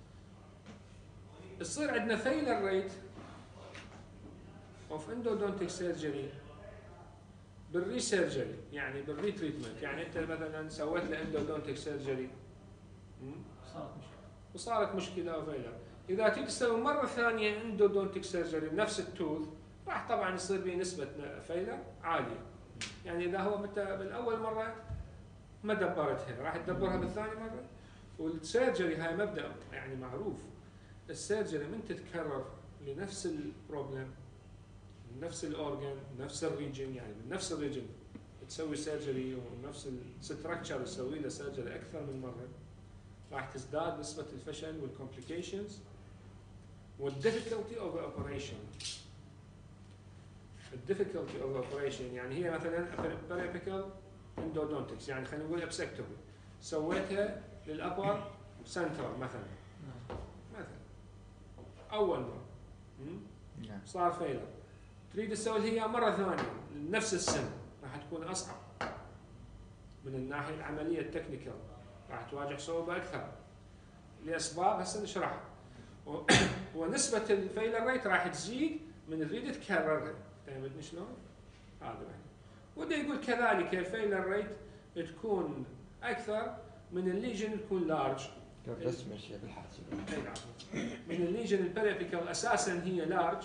يصير عندنا فيلر ريت اوف اندودونتيك سيرجري بالريسيرجري يعني بالريتريتمنت. يعني انت مثلا سويت له اندودونتيك سيرجري صارت مشكله وصارت مشكله او فيلر. اذا تجي تسوي مره ثانيه اندودونتيك سيرجري بنفس التوث راح طبعا يصير به نسبه فيلر عاليه. يعني اذا هو بالاول مره ما دبرتها راح تدبرها بالثاني مره والسيرجري هاي مبدا يعني معروف. السيرجري من تتكرر لنفس البروبلم، نفس الاورجن، نفس الريجن، يعني من نفس الريجن تسوي سيرجري ونفس الستركتشر تسوي له سيرجري اكثر من مره، راح تزداد نسبه الفشل والكومبليكيشنز والديفيكولتي اوف اوبريشن. الديفيكولتي اوف اوبريشن يعني هي مثلا بيريبيكال اندودونتكس، يعني خلينا نقول ابسكتومي سويتها للابر سنترال مثلا مثلا اول مره صار فيلر، تريد تسوي هي مره ثانيه لنفس السن، راح تكون اصعب من الناحيه العمليه التكنيكال، راح تواجه صعوبه اكثر لاسباب هسه نشرحها. ونسبه الفيلر ريت راح تزيد من تريد تكررها. فهمتني شلون؟ هذا يعني. وده يقول كذلك الفيلر ريت تكون اكثر من الليجن تكون لارج. الرسم الشيء بالحاسب. اي نعم. من الليجن البيريبيكال اساسا هي لارج.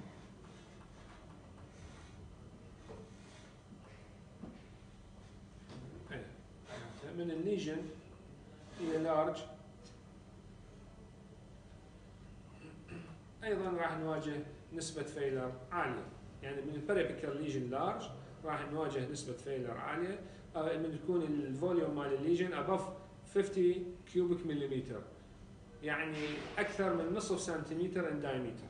من الليجن هي لارج ايضا راح نواجه نسبة فيلر عالية، يعني من البيريبيكال ليجن لارج راح نواجه نسبة فيلر عالية من تكون الفوليوم مال الليجن above خمسين كيوبيك مليمتر، يعني أكثر من نصف سنتيمتر ان diameter،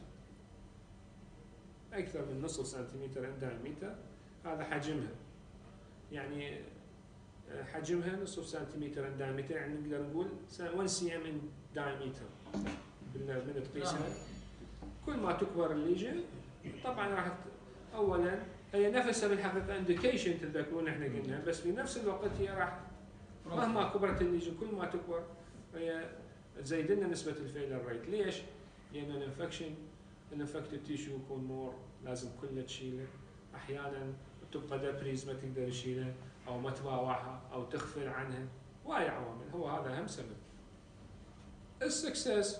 أكثر من نصف سنتيمتر ان diameter، هذا حجمها، يعني حجمها نصف سنتيمتر ان diameter، يعني نقدر نقول واحد سي ام ان diameter من تقيسها. كل ما تكبر الليجن طبعا راح اولا هي نفسها بالحقيقه انديكيشن تذكرون احنا قلنا، بس في نفس الوقت هي راح مهما كبرت الليجن كل ما تكبر هي تزيد لنا نسبه الفيلر ريت. ليش؟ لان الانفكشن الانفكتد تيشو يكون مور، لازم كله تشيله، احيانا تبقى دبريز ما تقدر تشيله او ما تباوعها او تغفل عنها، وايد عوامل، هو هذا اهم سبب. السكسس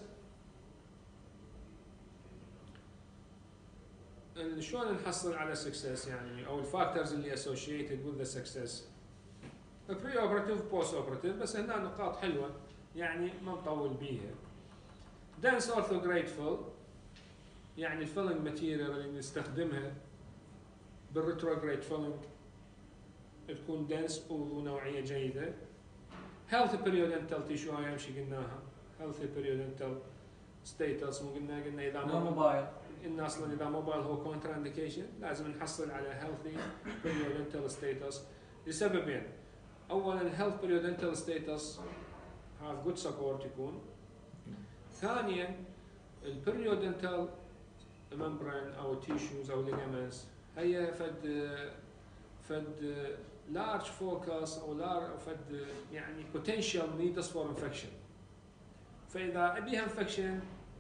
شلون نحصل على سكسس يعني، او الفاكتورز اللي associated with the success. بري اوبراتيف بوست اوبراتيف، بس هنا نقاط حلوه يعني ما نطول بيها. dense orthograde fill، يعني الفيلنج ماتيريال اللي نستخدمها بالريتروجريد فيلنج تكون dense وذو نوعيه جيده. healthy periodontal tissue، هاي اهم شيء قلناها، healthy periodontal status، مو قلنا قلنا اذا نو موبايل الناس اصلا اذا موبايل هو كونترا انديكيشن، لازم نحصل على healthy periodontal status لسببين. اولا health periodontal status have good support يكون. ثانيا البريودنتال membrane او tissues او ligaments هي فد فد large focus او large فد يعني potential needs for infection. فاذا ابيها infection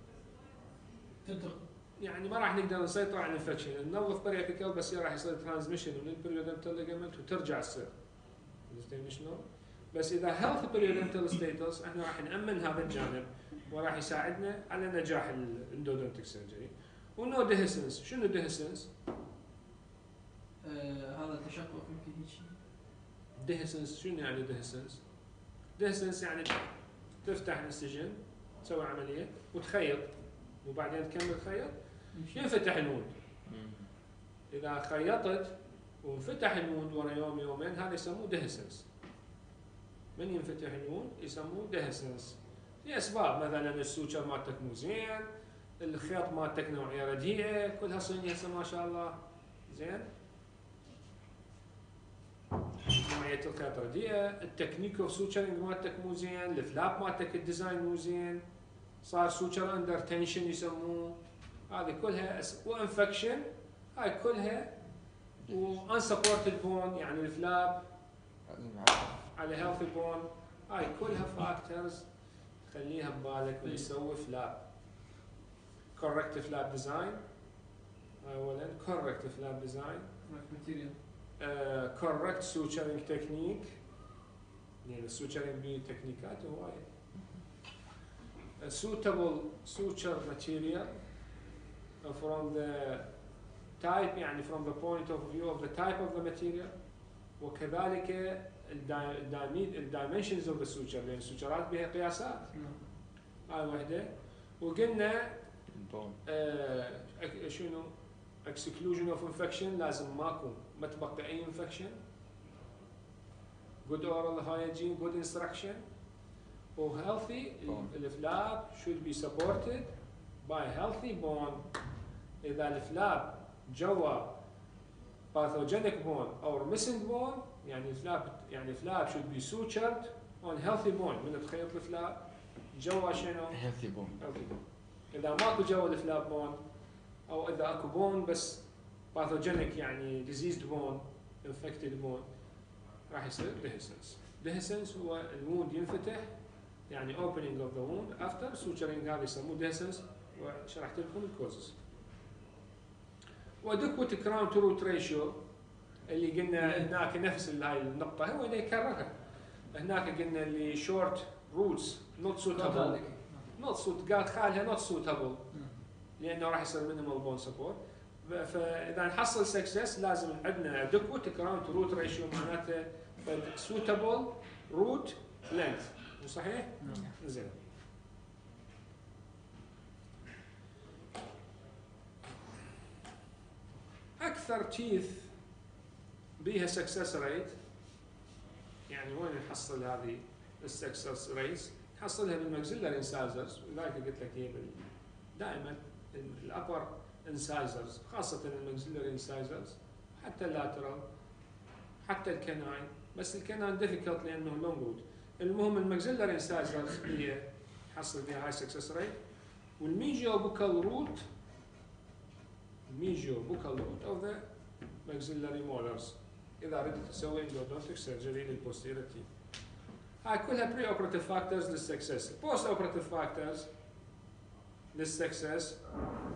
يعني ما راح نقدر نسيطر على الانفكشن، ننظف بريابيكال بس راح يصير ترانزميشن من البريودنتال ليجمنت وترجع تصير. فهمتني شلون؟ بس اذا هيلث بريودنتال ستيتس احنا راح نامن هذا الجانب وراح يساعدنا على نجاح الاندودونتيك سيرجري. ونو ديهسنس، شنو ديهسنس؟ آه هذا تشقق يمكن هيك شيء. ديهسنس شنو يعني ديهسنس؟ ديهسنس يعني تفتح السجن تسوي عمليه وتخيط وبعدين تكمل خيط ينفتح الوند. اذا خيطت وانفتح الوند ورا يوم يومين هذا يسموه ديهسنس. من ينفتح الوند يسموه ديهسنس لاسباب، مثلا السوتشر مالتك مو زين، الخيط مالتك نوعيه رديئه، كلها صينيه هسه ما شاء الله زين، نوعيه الخيط رديئه، التكنيك اوف سوتشرنج مالتك مو زين، الفلاب مالتك الديزاين مو زين، صار سوتشر اندر تنشن يسموه، هذه كلها وانفكشن، هاي كلها وانسبورتد بون يعني الفلاب على هيلثي بون، هاي كلها فاكتورز خليها ببالك اللي يسوي فلاب. كوركت فلاب ديزاين اولا، كوركت فلاب ديزاين، كوركت سوتشرنج تكنيك، يعني السوتشرنج بيه تكنيكات هوايه. A suitable suture material from the type يعني from the point of view of the type of the material، وكذلك الدايمنشنز اوف ذا سوتشر لان السوتشرات بها قياسات. هاي وحده. وقلنا بون آه شنو exclusion of infection لازم ماكو ما تبقى اي infection. good oral hygiene, good instruction. و healthy الفلاب should be supported by healthy bone. إذا الفلاب جوا pathogenic bone أو missing bone يعني الفلاب يعني الفلاب should be sutured on healthy bone. من تخيط الفلاب جوا شنو؟ healthy bone. healthy bone. إذا ماكو جوا الفلاب bone أو إذا أكو bone بس pathogenic يعني diseased bone infected bone راح يصير dehiscence. dehiscence هو الwound ينفتح يعني opening of the wound after suturing. هذا يسموه dehiscence وشرحت لكم الكوزز. وادكوت كراون تو روت ريشيو اللي قلنا هناك نفس هاي النقطة هو اللي يكررها. هناك قلنا اللي short roots not suitable not suit قال خالها not suitable لأنه راح يصير minimal bone support. فإذا نحصل success لازم عندنا adequate crown to root ratio معناته suitable root length. مو صحيح؟ زين. أكثر تيث بيها success rate يعني وين نحصل هذه السكسس ريتس؟ نحصلها بالماكسيلاري انسايزرز. ولذلك قلت لك هي دائما الابر انسايزرز خاصة الماكسيلاري انسايزرز حتى اللاترال حتى الكناين. بس الكناين ديفيكولت لانه لونج روت. المهم الماكسيلاري انسايزرز هي نحصل بها هاي سكسس ريت. والميجيو بوكال روت الميجيو بوكال روت اوف ذا ماكسيلاري مولرز اذا ردت تسوي اندودونتيك سيرجري للبوستيريور تيث. هاي كلها بري اوبراتيف فاكتورز للسكسس. بوست اوبراتيف فاكتورز للسكسس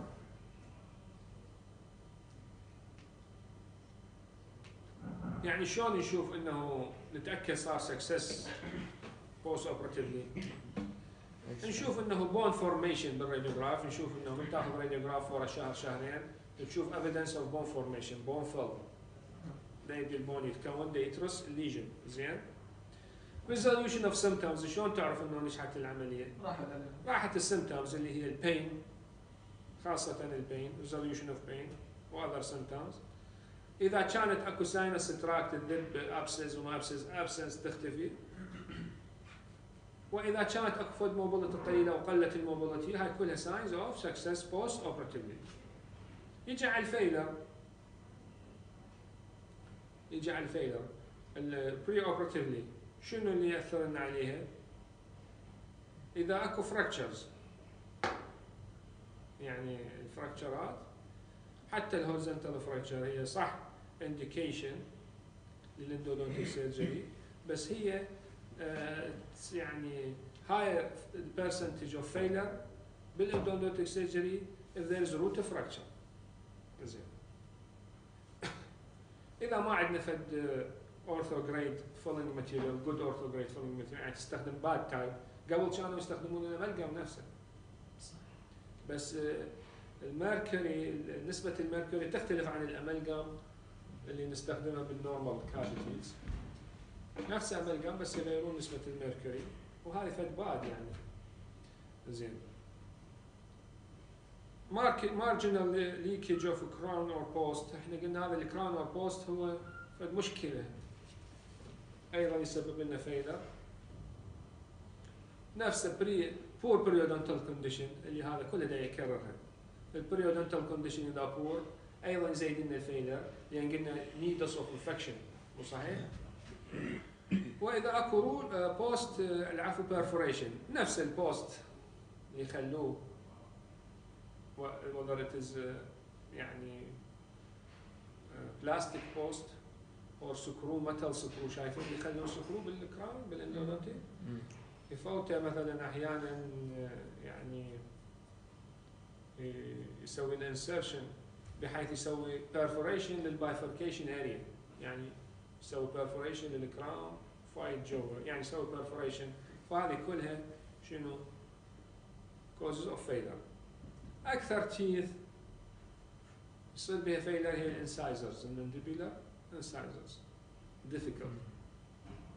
يعني شلون نشوف انه نتاكد صار سكسس بوست اوبراتيفلي؟ نشوف انه بون فورميشن بالراديوجراف. نشوف انه من تاخذ راديوجراف ورا شهر شهرين تشوف ايفيدنس اوف بون فورميشن بون فيل. دا يبدي البون يتكون دا يترس الليجن. زين. ريزوليوشن اوف سيمبتومز شلون تعرف انه نجحت العمليه؟ راحت راحت السيمبتومز اللي هي البين خاصه البين ريزوليوشن اوف بين واذر سيمبتومز. اذا كانت اكو ساينس تراكت تدب ابسز وما ابسز ابسنس تختفي. واذا كانت اكو فود موبيلتي قليله وقلت الموبيلتي هاي كلها ساينز اوف سكسس بوست اوبراتيفلي. يجي على الفيلر يجي على الفيلر البري اوبراتيفلي شنو اللي ياثر لنا عليها؟ اذا اكو فراكتشرز يعني الفراكتشرات حتى الهوريزونتال فراكتشر هي صح انديكيشن للاندودونتيك سيرجري بس هي آه يعني higher percentage of failure بالاندودونتيك سيرجري if there is root fracture. زين. اذا ما عندنا فد orthograde filling material good orthograde filling material يعني تستخدم bad type. قبل كانوا يستخدمون الاملغم نفسه بس آه الميركوري نسبة الميركوري تختلف عن الاملغم اللي نستخدمها بالنورمال كافيتيز. نفس املغم بس يغيرون نسبة الميركوري وهذه فد باد يعني. زين. مارجنال ليكيج اوف كراون اور بوست احنا قلنا هذا الكراون اور بوست هو فد مشكلة ايضا يسبب لنا فيلر. نفس بري بور بريودونتال كونديشن اللي هذا كله دا يكررها. البريودونتال كونديشن اذا بور ايضا يزيد لنا الفيلر لان قلنا نيدس اوف انفكشن. مو صحيح؟ واذا اكو رول بوست العفو بيرفوريشن نفس البوست اللي يخلوه whether it is يعني بلاستيك بوست او سكرو ميتال سكرو شايفين يخلون سكرو بالكراون بالاندودونتي يفوته مثلا احيانا يعني يسوي الانسرشن بحيث يسوي perforation للبايفركيشن اريا يعني يسوي perforation للكراون فايد جوا يعني يسوي perforation. فهذه كلها شنو causes of failure. اكثر تيث يصير بها failure هي الانسايزرز المانديبولار انسايزرز difficult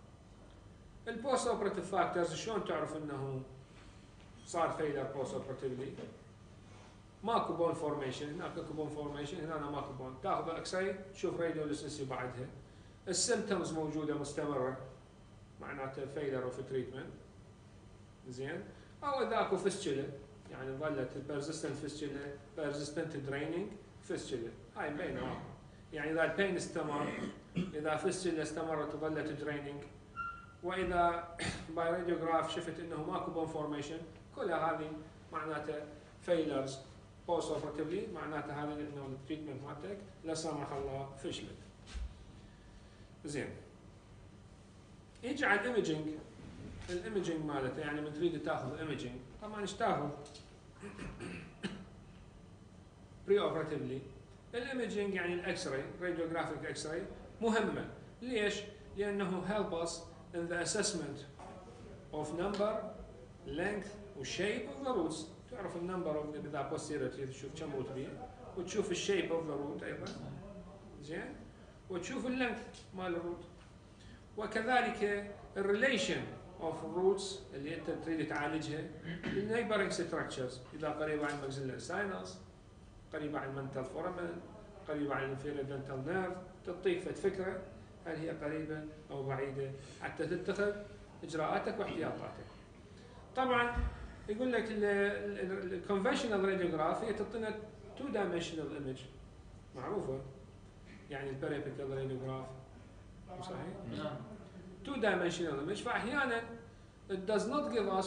البوست اوبراتيف فاكتورز شلون تعرف انه صار فيلر بوست اوبراتيفلي؟ ماكو بون فورميشن، هناك اكو بون فورميشن، هنا ماكو بون، تاخذ اكس راي تشوف راديو لوسنسي بعدها. السيمتومز موجوده مستمره معناته فيلر اوف تريتمنت. زين؟ او اذا اكو فيستولا يعني ظلت بيرزيستنت فيستولا، بيرزيستنت دريننج فيستولا، هاي مبينه واضحه. يعني اذا البين استمر، اذا فيستولا استمرت وظلت دريننج، واذا باي راديوجراف شفت انه ماكو بون فورميشن، كلها هذه معناته فيلرز بوست اوبراتيفلي، معناته هذا انه التريتمنت مالتك لا سمح الله فشلت. زين. يجي على الايمجنج، الايمجنج مالته يعني من تريد تاخذ ايمجنج، طبعا ايش تاخذ؟ بري اوبراتيفلي. الايمجنج يعني الاكس راي، راديوجرافيك اكس راي مهمه، ليش؟ لانه help us in the assessment of number, length والشيب of the roots. تعرف النمبر اوف اذا posterior تشوف كم روت بيه، وتشوف الشيب اوف ذا روت ايضا. زين؟ وتشوف اللينث مال الروت. وكذلك الريليشن اوف الروتس اللي انت تريد تعالجها النيبرنج ستراكشرز، اذا قريبه عن الماكسيلاري ساينس، قريبه عن المنتال فورامين، قريبه عن الانفيريور دنتال نيرف، تعطيك فكره هل هي قريبه او بعيده حتى تتخذ اجراءاتك واحتياطاتك. طبعا يقول لك الكونفشنال راديوجراف هي تعطينا تو دايمنشنال ايمج معروفه، يعني البيريبيكال راديوجراف صحيح؟ نعم. two dimensional image، فأحيانا it does not give us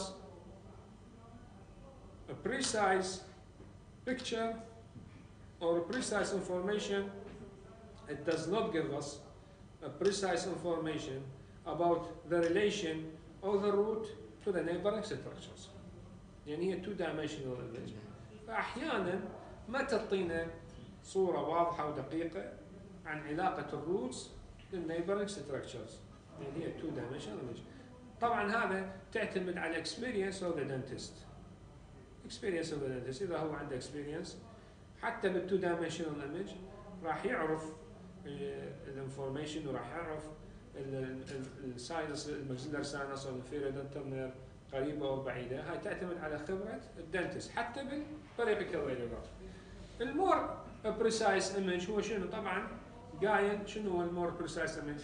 a precise picture or a precise information. It does not give us a precise information about the relation of the root to the neighboring structures. يعني هي two dimensional image، فأحيانا ما تعطينا صورة واضحة ودقيقة عن علاقة الروتس للنيبرنج ستراكشرز، يعني هي تو دايمنشنال ايمج. طبعا هذا تعتمد على اكسبيرينس اوف ذا دنتست. اكسبيرينس اوف ذا دنتست، اذا هو عنده اكسبيرينس حتى بالتو دايمنشنال ايمج راح يعرف الانفورميشن وراح يعرف الساينس، الماكسيلاري ساينس او الانفيريور دنتال نيرف قريبه او بعيده. هاي تعتمد على خبره الدنتست حتى بالبيريبيكال راديوجراف. المور بريسايز ايمج هو شنو؟ طبعا قايل شنو هو المور بريسايز ايمج؟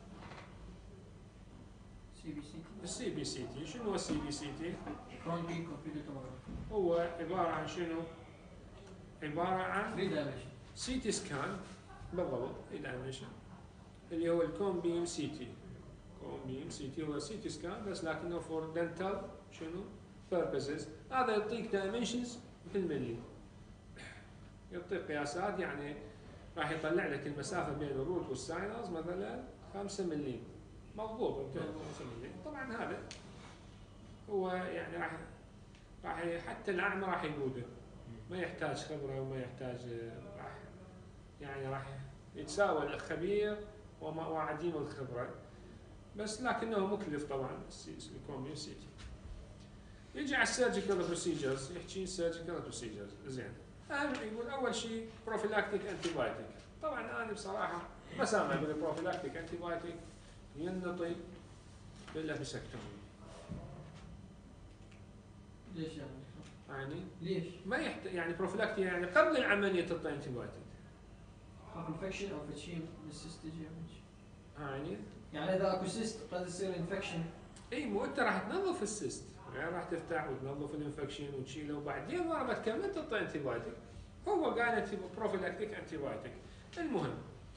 سي بي سي تي. السي بي سي تي. شنو هو السي بي سي تي؟ فرونت بي كومبيوتر توموجرافي. هو عباره عن شنو؟ عباره عن ثري دايمنشن سي تي سكان بالضبط، ثري دايمنشن، اللي هو الكوم بيم سي تي. كوم بيم سي تي هو سي تي سكان بس لكنه فور دنتال شنو؟ بيربزز. هذا يعطيك دايمنشنز بالملي، يعطيك قياسات، يعني راح يطلع لك المسافه بين الروت والساينس مثلا خمسة مليم، مضبوط خمسة مليم. طبعا هذا هو يعني راح راح حتى الاعمى راح يقوده، ما يحتاج خبره وما يحتاج، راح يعني راح يتساوى الخبير وعديم الخبره، بس لكنه مكلف طبعا الكومبيوم سي تي. يجي على السيرجيكال بروسيجرز، يحكي السيرجيكال بروسيجرز. زين، يقول اول شيء بروفيلاكتيك انتي بايوتيك. طبعا انا بصراحه ما سامع بالبروفيلاكتيك انتي بايوتيك ينطي بالابيسكتومي. ليش يعني؟ يعني ليش؟ ما يحتاج، يعني بروفيلاكتيك يعني قبل العمليه تعطي انتي بايوتيك. خاف انفكشن او فتشي بالسيست يجي يعني يعني اذا اكو سيست قد يصير انفكشن. اي مو انت راح تنظف السيست، يعني راح تفتح وتنظف الانفكشن وتشيله وبعدين ضربة كمل تعطي انتي بايوتيك. هو قال انتي بروفيلاكتيك انتي بايوتيك. المهم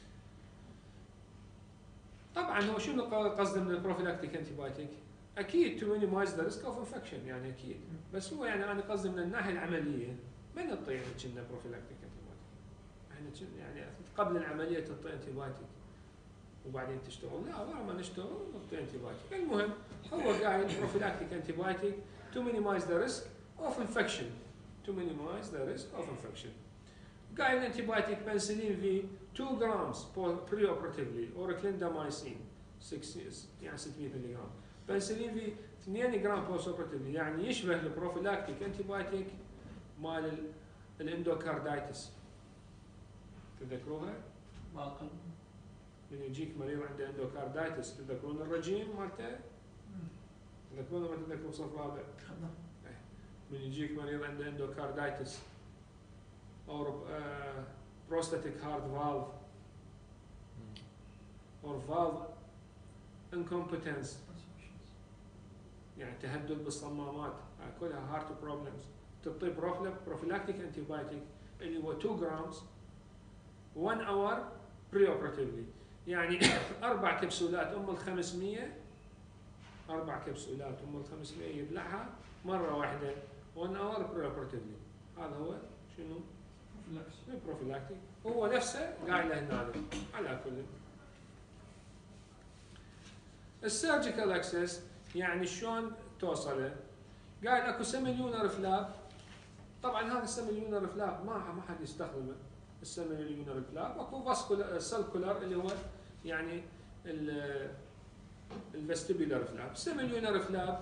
طبعا هو شنو قصده من البروفيلاكتيك انتي بايوتيك؟ اكيد تو مينيمايز ذا ريسك اوف انفكشن، يعني اكيد، بس هو يعني انا قصدي من الناحيه العمليه ما نعطي كنا بروفيلاكتيك انتي بايوتيك. احنا يعني قبل العمليه تعطي انتي بايوتيك وبعدين تشتغل، لا ورا ما نشتغل نعطي انتي بايوتيك. المهم هو قايل بروفيلاكتيك انتي بايوتيك to minimize the risk of infection to minimize the risk of infection. قايل انتي بايوتيك بنسلين في two grams pre-operatively or clindamycin ستة يعني ستمية ملي جرام. بنسلين في اثنين جرام post operatively، يعني يشبه البروفيلاكتيك انتي بايوتيك مال الاندوكاردايتس. تذكروها؟ ما قلب. من يجيك مريض عنده اندوكاردايتس تذكرون الرجيم مالته؟ تذكرون ما تذكرون صف رابع خدنا. من يجيك مريض عنده اندوكاردايتس او بروستاتيك هارت فالف او فالف انكومبتنس، يعني تهدل بالصمامات، هاي كلها هارت بروبلمز. تعطي بروفيلاكتيك انتي بايوتيك اللي هو اثنين جرامز واحد اور بري اوبراتيفلي، يعني اربع كبسولات ام ال خمسمية، اربع كبسولات ام ال خمسمية يبلعها مره واحده واحد اور بري اوبراتيفلي. هذا هو شنو؟ البروفيلاكتيك، هو نفسه قاعد له هنا على كل. السيرجيكال اكسس يعني شلون توصله؟ قاعد اكو سيميليونر فلاب، طبعا هذا السيميليونر فلاب ما ما حد يستخدمه. السيميليونر فلاب اكو فاسكولار سيركولار اللي هو يعني الفستيبولار فلاب. السيميليونر فلاب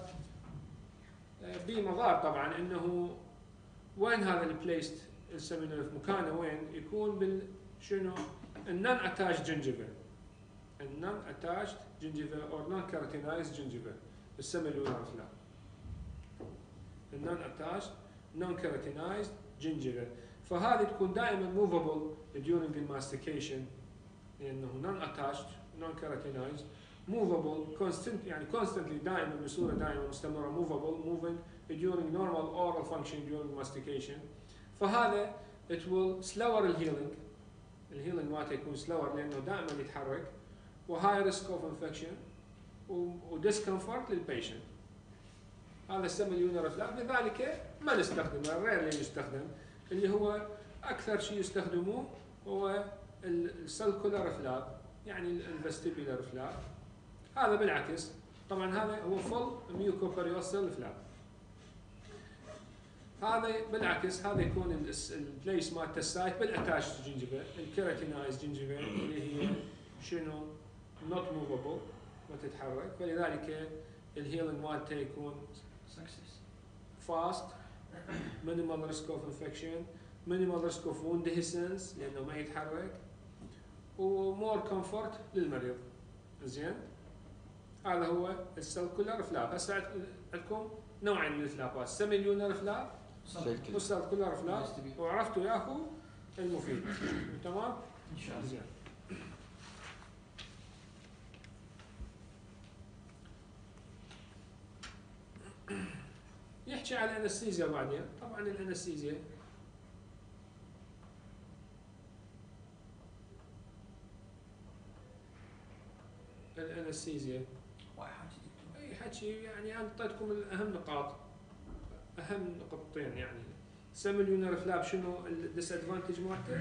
بمضار طبعا انه وين هذا البليست السيميليونر في مكانه وين؟ يكون بال شنو؟ النون اتاش جنجيفا، النون اتاش جنجيفا او نون كارتينايز جنجيفا، السيميليونر فلاب. النون اتاش نون كارتينايز جنجيفا، فهذه تكون دائما موفابل during الماستيكيشن لانه نون اتاشد نون كارتينايز موفابل كونستنت، يعني كونستنتلي دائما بصوره دائما مستمره موفابل موفينج during normal oral function during mastication. فهذا it will slower الهيلينج، الهيلينج مالته يكون slower لانه دائما يتحرك، وهاي ريسك اوف انفكشن وديسكمفورت للبيشنت. هذا السيميليونر فلاب لذلك ما نستخدمه، ريرلي يستخدم. اللي هو اكثر شيء يستخدموه هو السيركولار فلاب، يعني الفستيبولار فلاب. هذا بالعكس طبعا هذا هو فول ميوكوبريوسال فلاب. هذا بالعكس هذا يكون البليس مالته السايت بالاتاش جنجيفا، الكيراتينايز جنجيفا اللي هي شنو؟ نوت موفابل، ما تتحرك، ولذلك الهيلينج مالته يكون فاست، مينيمال ريسك اوف انفكشن، مينيمال ريسك اوف ووند ديهيسنس لانه ما يتحرك، ومور كومفورت للمريض. زين؟ هذا هو السيركولار فلاب. هسه عندكم نوعين من الفلابات، سيميليونر فلاب والسيركولار فلاب، وعرفتوا ياهو المفيد. تمام؟ ان شاء الله. زين. يحكي عن الانستيزيا بعدين. طبعا الانستيزيا الانستيزيا اي حكي، يعني انا اعطيتكم الاهم نقاط، اهم نقطتين. يعني سيميليونر فلاب شنو الديس ادفانتج مالته،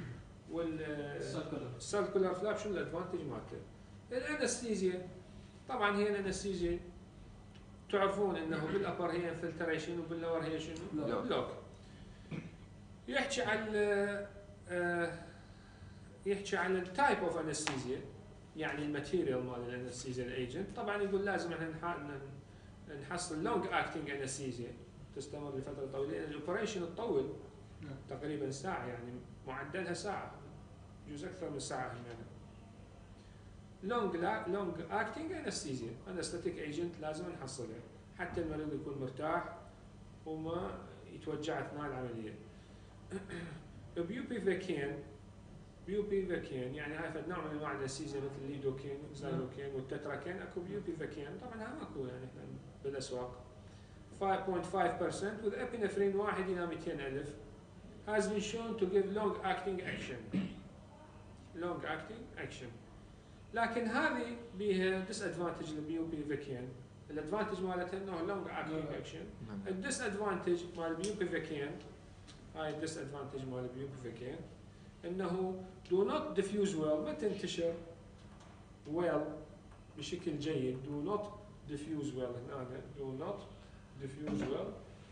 والسيركولار فلاب شنو الادفانتج مالته. الانستيزيا طبعا هي الانستيزيا تعرفون انه بالابر هي انفلتريشن وباللور هي شنو؟ بلوك. يحكي عن آه يحكي عن التايب اوف انستيزيا، يعني الماتيريال مال الانستيزيا الايجنت. طبعا يقول لازم احنا نحصل لونج اكتنج انستيزيا تستمر لفتره طويله، لان الاوبريشن تطول تقريبا ساعه، يعني معدلها ساعه، يجوز اكثر من ساعه هنا. لونج لونج اكتنج انستيزيا، انستيك ايجنت لازم نحصلها حتى المريض يكون مرتاح وما يتوجع اثناء العمليه. بيوبيفاكين، بيوبيفاكين يعني هاي فد نوع من انواع الانستيزيا مثل الليدوكين والزايلوكين والتتراكين. اكو بيوبيفاكين طبعا هم اكو يعني احنا بالاسواق خمسة فاصلة خمسة بالمئة with epinephrine واحد الى مئتين ألف has been shown to give long acting action. long acting action. لكن هذه بيها ديس ادفانتج للبيوبيفاكين. الادفانتج مالتها انه لونج اكتنج اكشن. الديس ادفانتج مال البيوبيفاكين، هاي الديس ادفانتج مال البيوبيفاكين انه دو نوت ديفيوز ويل، ما تنتشر ويل بشكل جيد. دو نوت ديفيوز ويل هنا، دو نوت ديفيوز ويل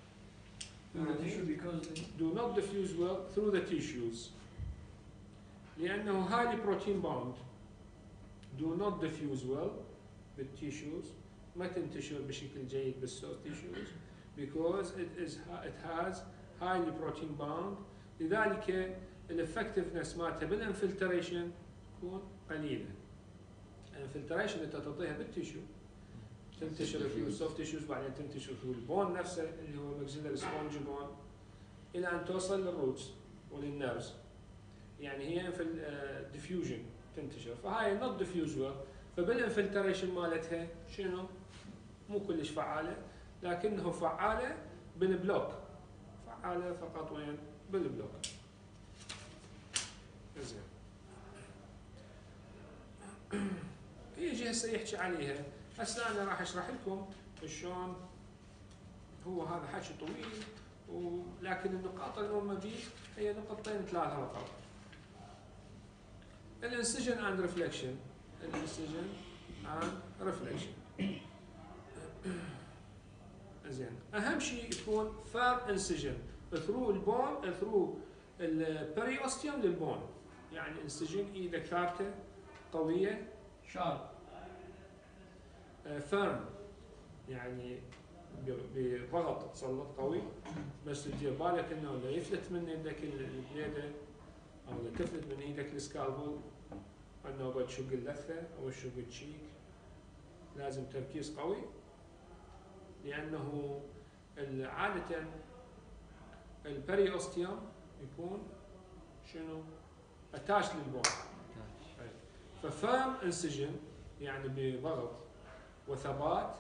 do not diffuse well through the tissues لأنه highly protein bound. do not diffuse well بالtissues، ما تنتشر بشكل جيد بالsoft tissues because it is it has highly protein bound. لذلك الeffectiveness مالتها بالانفلتريشن تكون قليلة. الانفلتريشن اللي تعطيها بالتيشو تنتشر في السوفت تيشوز بعدين تنتشر في البون نفسه اللي هو ماكسيلاري سبونج بون الى ان توصل للروتس وللنيرفز. يعني هي في الديفيوجن تنتشر، فهاي نوت ديفيوجوال، فبالانفلتريشن مالتها شنو؟ مو كلش فعاله، لكنه فعاله بالبلوك، فعاله فقط وين؟ بالبلوك. زين. يجي هسه يحكي عليها، هسه انا راح اشرح لكم شلون هو هذا حكي طويل، ولكن النقاط المهمه به هي نقطتين ثلاثه فقط. الانسجن اند ريفلكشن، الانسجن اند ريفلكشن. زين، اهم شيء تكون فيرم انسجن ثرو البون، ثرو البريوستيوم للبون، يعني انسجن ايدك ثابته قويه شارب فيرم، يعني بضغط تسلط قوي، بس تدير بالك انه لا يفلت من ايدك البليده او لا تفلت من ايدك السكالبل، انه قد تشق اللثه او تشق الشيك. لازم تركيز قوي، لانه عاده البريوستيوم يكون شنو؟ اتاش للبون. ففيرم انسجن يعني بضغط وثبات،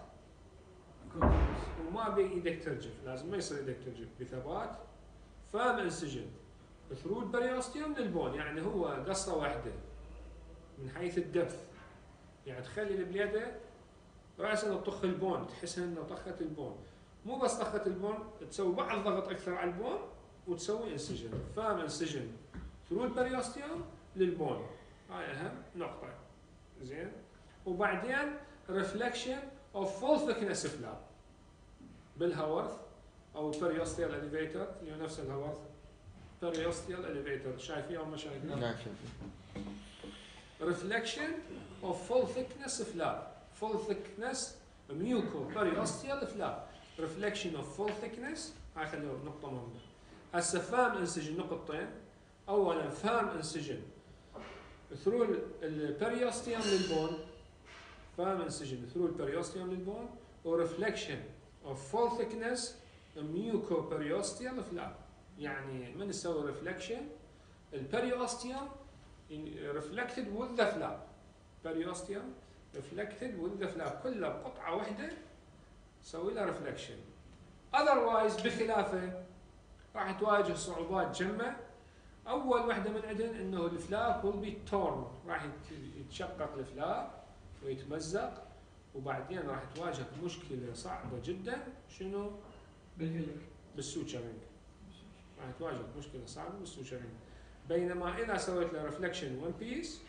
وما بايدك ترجف، لازم ما يصير ايدك ترجف، بثبات فيرم انسجن ثرو البريوستيوم للبون، يعني هو قصه واحده من حيث الدبث، يعني تخلي البليده راسا تطخ البون، تحس انه طخت البون، مو بس طخت البون، تسوي بعض ضغط اكثر على البون وتسوي انسجن، فيرم انسجن ثرو البريوستيوم للبون. هاي اهم نقطه. زين، وبعدين ريفلكشن اوف فول ثيكنس فلاب بالهاورث او periosteal elevator اللي هو نفس الهاورث، periosteal elevator، شايفيه او ما شايفيه؟ نعم شايفين. reflection of full thickness flap، full thickness muco periosteal flap، reflection of full thickness. هاي خلوه نقطة مهمة. هسه فام انسجن نقطتين، أولا فام انسجن through البريوستيوم للبون، فام انسجن through البريوستيوم للبون، و reflection of full thickness mucoperiosteal flap. يعني من نسوي reflection البريوستيوم reflected with the flap، periosteum reflected with the flap، كلها بقطعة واحدة نسوي لها reflection. otherwise بخلافه راح تواجه صعوبات جمة. أول واحدة من عندن إنه الفلاب will be torn، راح يتشقق الفلاب ويتمزق، وبعدين راح تواجهك مشكلة صعبة جدا. شنو؟ بالهيلر بالسوتشرنج. راح تواجهك مشكلة صعبة بالسوتشرنج. بينما إذا سويت له ريفلكشن ون بيس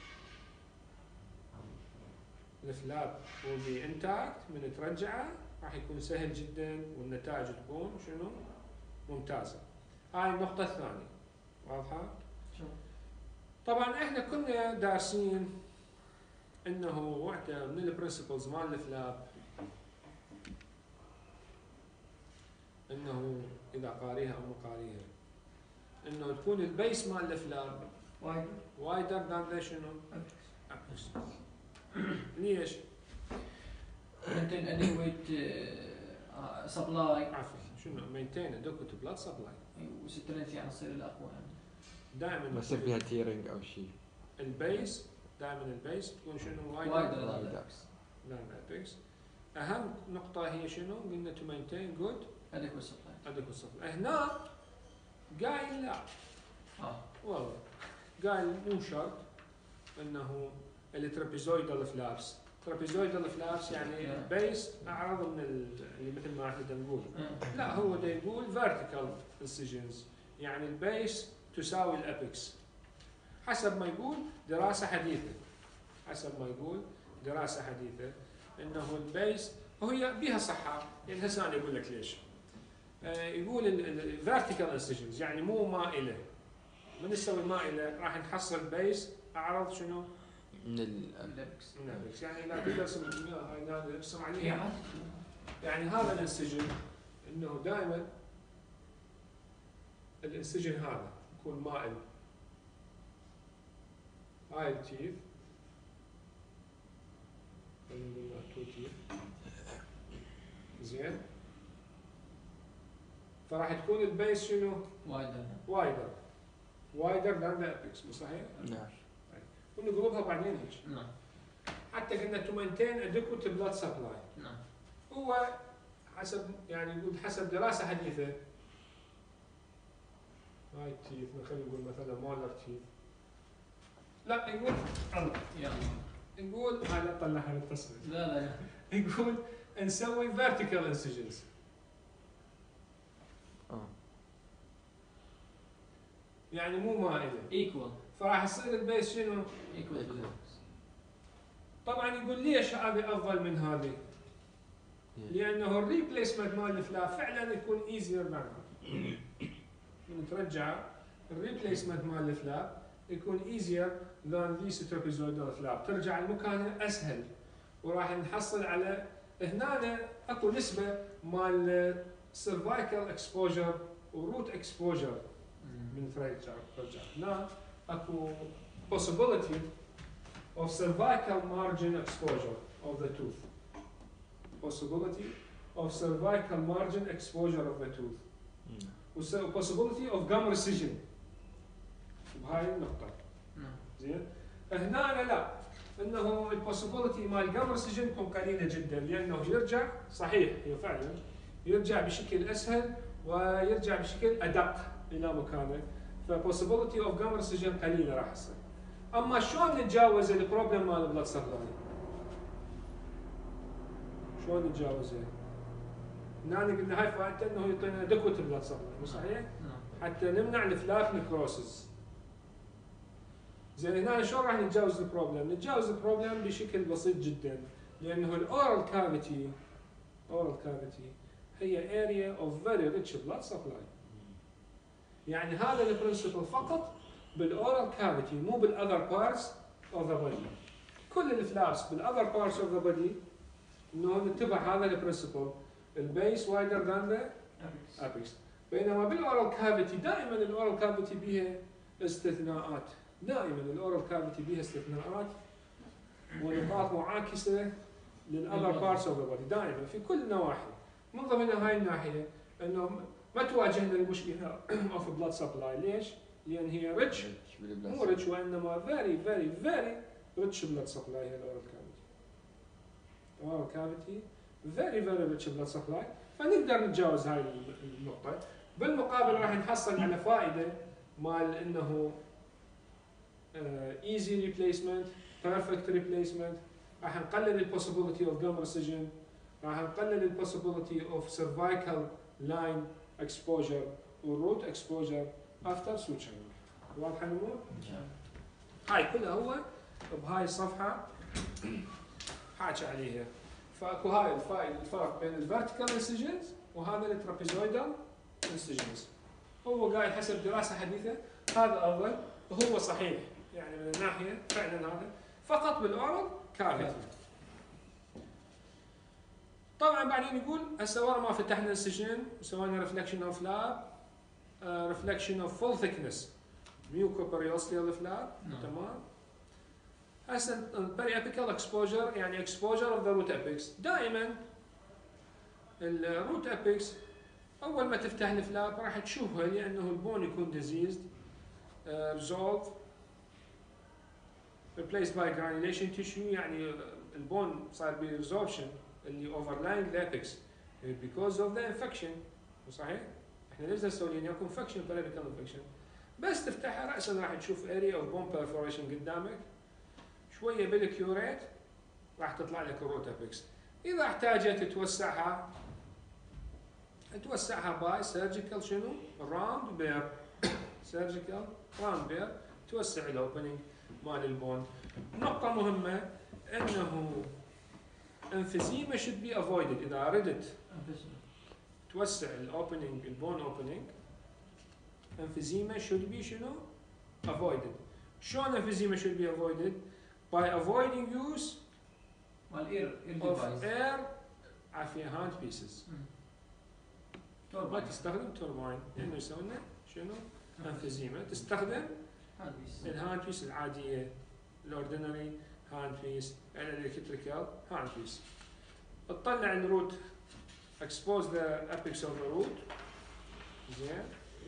الفلاب will be intact، من ترجعه راح يكون سهل جدا والنتائج تكون شنو؟ ممتازة. هاي النقطة الثانية، واضحة؟ طبعا احنا كنا دارسين انه واحدة من البرنسبلز مال الفلاب انه اذا قاريها او مقاريها انه تكون البيس مال الفلاب وايدر وايدر ذان شنو؟ ليش؟ maintain adequate supply. عفوا شنو؟ maintain adequate blood supply. وسترنث يعني تصير الاقوى. دائما يصير فيها تيرنج او شيء. البيس دائما البيس تكون شنو؟ وايدر وايدر وايدر ذان الابيكس. اهم نقطة هي شنو؟ قلنا to maintain good adequate supply. adequate supply. هنا قايل لا. اه والله قايل مو شرط انه الترابيزويدال فلابس، ترابيزويدال فلابس يعني البيس اعرض من اللي مثل ما احنا نقول. لا، هو دا يقول vertical incisions، يعني البيس تساوي الابيكس حسب ما يقول دراسة حديثة، حسب ما يقول دراسة حديثة انه البيس وهي بها صحة. يعني هسه انا اقول لك ليش. آه يقول الفيرتيكال incisions يعني مو مائلة. من نسوي مائلة راح نحصل بيس اعرض شنو؟ من الابكس. من الابكس. يعني لا تقدر ترسم هاي نادر ارسم عليها. يعني هذا الانسجن انه دائما الانسجن هذا يكون مائل. هاي التيث خلينا نقول تو تيث زين. فراح تكون البيس شنو؟ وايدر. وايدر وايدر than the apex، مو صحيح؟ نعم. ونقلبها بعدين هيك. نعم. حتى قلنا to maintain adequate blood supply. نعم. هو حسب يعني يقول حسب دراسة حديثة، هاي التيث خلينا نقول مثلا مولر تيث، لا يقول الله يلا. يقول هذا طلعها للتصوير، لا لا لا. يقول نسوي vertical incisions. اه. يعني مو مائلة، ايكوال. فراح يصير البيس شنو؟ ايكوال. طبعا يقول ليش هذه افضل من هذه؟ لانه الريبليسمنت مال الفلاب فعلا يكون ايزير ذان. من ترجع الريبليسمنت مال الفلاب يكون ايزير ذان ذيس ترابيزويدال فلاب، ترجع المكان اسهل، وراح نحصل على هنا اكو نسبه مال سيرفايكال اكسبوجر وروت اكسبوجر من ترجع ترجع هنا اكو possibility of cervical margin exposure of the tooth. Possibility of cervical margin exposure of the tooth. و possibility of gum rescission. بهاي النقطة. زين؟ هنا لا، انه ال possibility مال gum rescission تكون قليلة جدا، لأنه يرجع صحيح هي فعلا يرجع بشكل أسهل ويرجع بشكل أدق إلى مكانه، ف possibility of gum rescission قليلة راح تصير. اما شلون نتجاوز البروبلم مال البلد سبلاي؟ شلون نتجاوزها؟ هنا قلنا هاي فائدته انه يعطينا ادكوت بلد سبلاي، مو صحيح؟ حتى نمنع الفلاب نكروسز. زين هنا شلون راح نتجاوز البروبلم؟ نتجاوز البروبلم بشكل بسيط جدا، لانه الاورال كافيتي اورال كافيتي هي اريا اوف فيري ريتش بلد سبلاي. يعني هذا البرنسبل فقط بالاورال كافيتي، مو بالاذر بارتس اوف ذا بودي. كل الفلابس بالاذر بارتس اوف ذا بودي انه نتبع هذا البرنسبل، البيس وايدر ذان ذا ابيكس. بينما بالاورال كافيتي دائما الاورال كافيتي بيها استثناءات، دائما الاورال كافيتي بيها استثناءات ونقاط معاكسه للاذر بارتس اوف ذا بودي، دائما في كل النواحي. من ضمنها هاي الناحيه انه ما تواجهنا المشكله اوف بلاد سبلاي، ليش؟ لان هي ريتش، مو ريتش وانما فيري فيري فيري ريتش بلاد سبلاي هي الاورال كافيتي. الاورال كافيتي فيري فيري ريتش بلاد سبلاي، فنقدر نتجاوز هاي النقطه. بالمقابل راح نحصل على فائده مال انه ايزي ريبليسمنت، بيرفكت ريبليسمنت، راح نقلل البوسيبيليتي اوف جام ريسيجن، راح نقلل البوسيبيليتي اوف سيرفايكال لاين اكسبوجر والروت اكسبوجر افتر سويتشنج. واضحه الامور؟ هاي كلها هو بهاي الصفحه حاكي عليها. فاكو هاي الفائده الفرق بين الفيرتيكال انسجنز وهذا الترابيزويدال انسجنز. هو قاعد حسب دراسه حديثه هذا افضل، وهو صحيح يعني من الناحيه فعلا هذا فقط بالاورال كافيتي. طبعا بعدين يقول هسه ورا ما فتحنا السجن وسوينا ريفلكشن اوف لاب، ريفلكشن اوف فول ثيكنس ميوكوبريوستيال فلاب، تمام. هسه البري ابيكال اكسبوجر يعني اكسبوجر اوف ذا روت ابيكس. دائما الروت ابيكس اول ما تفتح الفلاب راح تشوفها لانه البون يكون ديزيزد، ريزولف replaced by granulation tissue، يعني البون صار به ريزوربشن اللي overlying the apex because of the infection. صحيح؟ احنا ليش نسوي لان يكون infection periapical infection. بس تفتحها راسا راح تشوف area of bone perforation قدامك، شويه بالكيوريت راح تطلع لك الروت ابيكس. اذا احتاجت توسعها توسعها باي سيرجيكال شنو؟ راوند بير، سيرجيكال راوند بير توسع الاوبننج مال البون. نقطة مهمة انه emphysema should be avoided. اذا اردت توسع الاوبننج البون اوبننج emphysema should be شنو؟ avoided. شلون emphysema should be avoided؟ by avoiding use of air عافية هاند بيسز. ما تستخدم تورباين لانه يسوي لنا شنو؟ emphysema. تستخدم الهاند بيس العادية، الاوردينري هاند بيس، الالكتريكال هاند بيس. تطلع الروت expose the apex of the root. زين.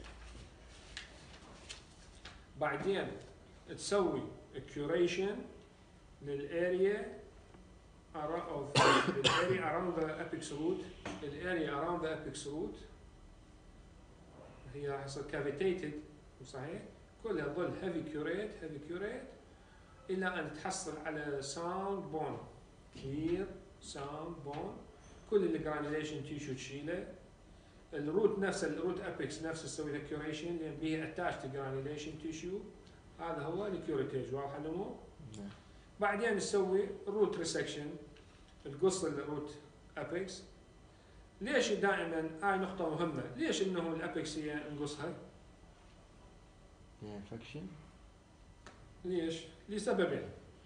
بعدين تسوي curation للاريا of the area around the apex root. الاريا around the apex root هي حصل cavitated صحيح؟ كلها تظل heavy curate heavy curate إلى أن تحصل على sound bone clear sound bone. كل الجرانيوليشن تيشو تشيله. الروت نفسه الروت ابيكس نفسه تسوي له كيوريشن لان به اتاشت جرانيوليشن تيشو. هذا هو الكيوريتيج. واضح الامور؟ نعم. بعدين نسوي روت ريسكشن تقص الروت ابيكس. ليش دائما هاي نقطة مهمة؟ ليش انه الابيكس هي نقصها؟ انفكشن. ليش؟ لسببين.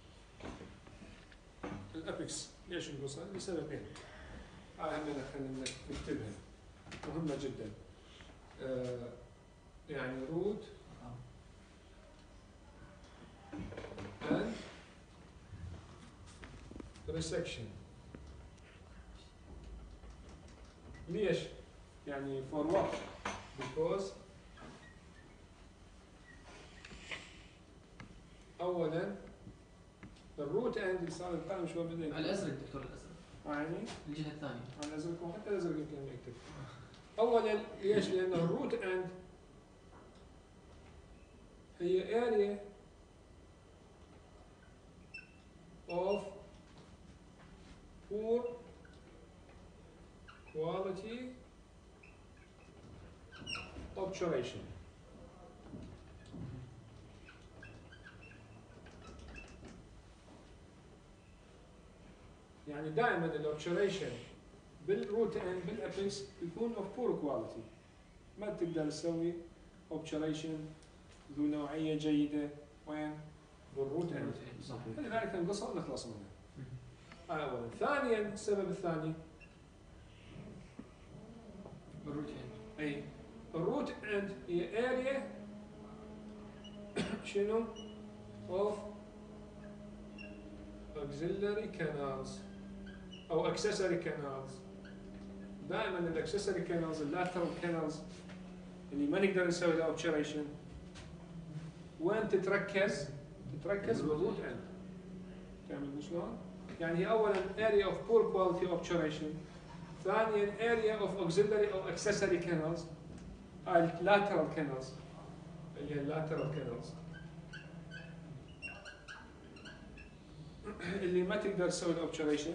الابيكس ليش نقصها؟ لسببين. هاي هم خلينا نكتبها مهمة جدا. آه يعني روت and resection. ليش؟ يعني for what? Because أولا الروت اند صار القلم شوي بدأ على الازرق دكتور الازرق. يعني الجهة الثانية. على الازرق وحتى الازرق يمكن يكتب. اولا ليش؟ لانه الروت اند هي area of poor quality obturation. يعني دائما الاوبتشريشن بالروت اند بالابيكس يكون اوف بور كواليتي. ما تقدر تسوي اوبتشريشن ذو نوعيه جيده وين؟ بالروت اند. لذلك نقصها ونخلص منها. هذا اولا. ثانيا السبب الثاني الروت اند. اي الروت اند هي اريا شنو؟ اوف auxiliary canals او accessory canals. دائما الاكسسوري كانالز اللاترال كانالز اللي ما نقدر نسوي لها اوبتشريشن وين تتركز؟ تتركز بالروت اند. فاهمين شلون؟ يعني هي اولا area of poor quality obturation. ثانيا area of auxiliary او accessory canals. هاي اللاترال كانالز اللي هي اللاترال كانالز اللي ما تقدر تسوي الاوبتشريشن.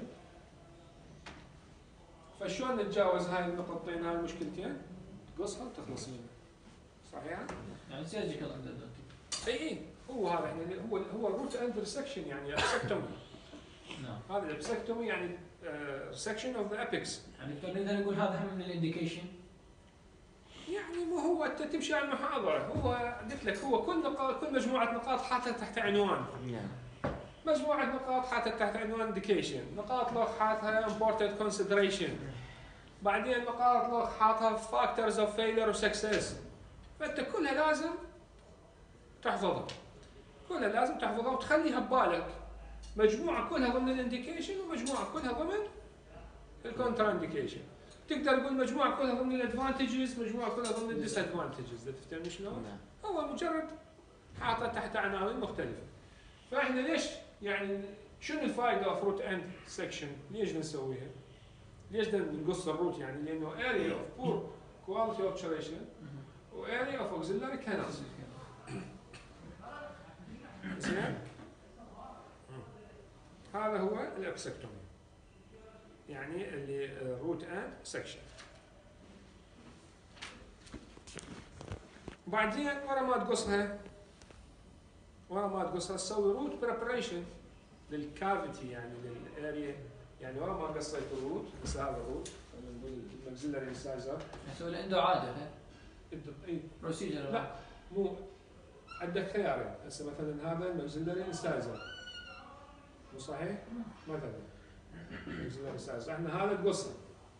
فشلون نتجاوز هاي النقطتين هاي المشكلتين؟ تقصها وتخلص منها. صحيح؟ يعني سيرجيكال اندودونتيك. اي اي هو هذا يعني هو هو الروت اند ريسكشن يعني ابسكتومي. نعم. هذا الابسكتومي يعني ريسكشن اوف ذا ابيكس. يعني نقدر نقول هذا هم من الانديكيشن. يعني مو هو انت تمشي على المحاضره. هو قلت لك هو كل نقاط كل مجموعه نقاط حاطها تحت عنوان. مجموعة نقاط حاطها تحت عنوان indication، نقاط لوخ حاطها important consideration، بعدين نقاط لوخ حاطها factors of failure و success. فأنت كلها لازم تحفظها. كلها لازم تحفظها وتخليها ببالك. مجموعة كلها ضمن الانديكيشن ومجموعة كلها ضمن الكونترا انديكيشن. تقدر تقول مجموعة كلها ضمن الادفانتجز، مجموعة كلها ضمن الديسادفانتجز. تفهمني شلون؟ هو مجرد حاطها تحت عناوين مختلفة. فاحنا ليش يعني شنو الفائده اوف روت اند سكشن؟ ليش نسويها؟ ليش نقص الروت؟ يعني لانه اريا اوف بور كواليتي اوبتشريشن واريا اوف اوكسيلاري كانالز. زين؟ هذا هو الابسكتومي. يعني اللي روت اند سكشن. بعدين ورا ما تقصها ورا ما تقصها تسوي روت بريبريشن للكافيتي يعني للاريا. يعني ورا ما قصيت الروت بس هذا الروت نقول الماكسيلاري انسايزر نسوي له عنده عاده اي بروسيجر. لا مو عندك خيارين. هسه مثلا هذا الماكسيلاري انسايزر مو صحيح؟ مثلا الماكسيلاري انسايزر احنا هذا تقصه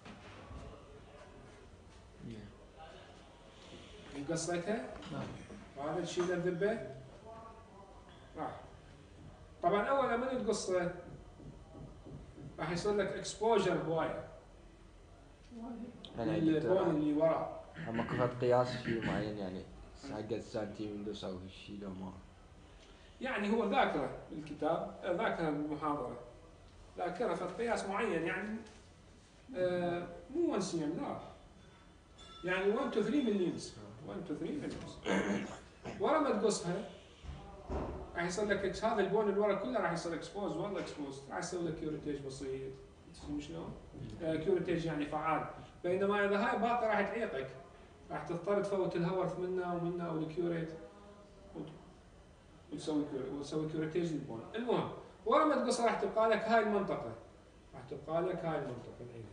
قصيتها وهذا تشيل الذبه راح. طبعا اول ما تقصه راح يصير لك اكسبوجر بواير. أنا البون دكتور اللي وراء. أما كفت قياس شيء معين يعني حق السنتيمتر أو شيء لو ما يعني هو ذاكرة بالكتاب، ذاكرة بالمحاضرة، ذاكرة في قياس معين يعني آه مو واحد سي ام لا، يعني واحد تو ثلاثة مليمز، واحد تو ثلاثة مليمز. ورا ما تقصها راح يصير لك هذا البون اللي ورا كله راح يصير اكسبوز، والله اكسبوز، راح يسوي لك كيوريتيج بسيط، تفهم شلون؟ آه كيوريتيج يعني فعال، بينما اذا هاي باقي راح تعيقك، راح تضطر تفوت الهورث منه ومنه والكيوريت وتسوي وتسوي كيوريتيج للبون. المهم ورا ما تقص راح تبقى لك هاي المنطقة، راح تبقى لك هاي المنطقة نعيدها.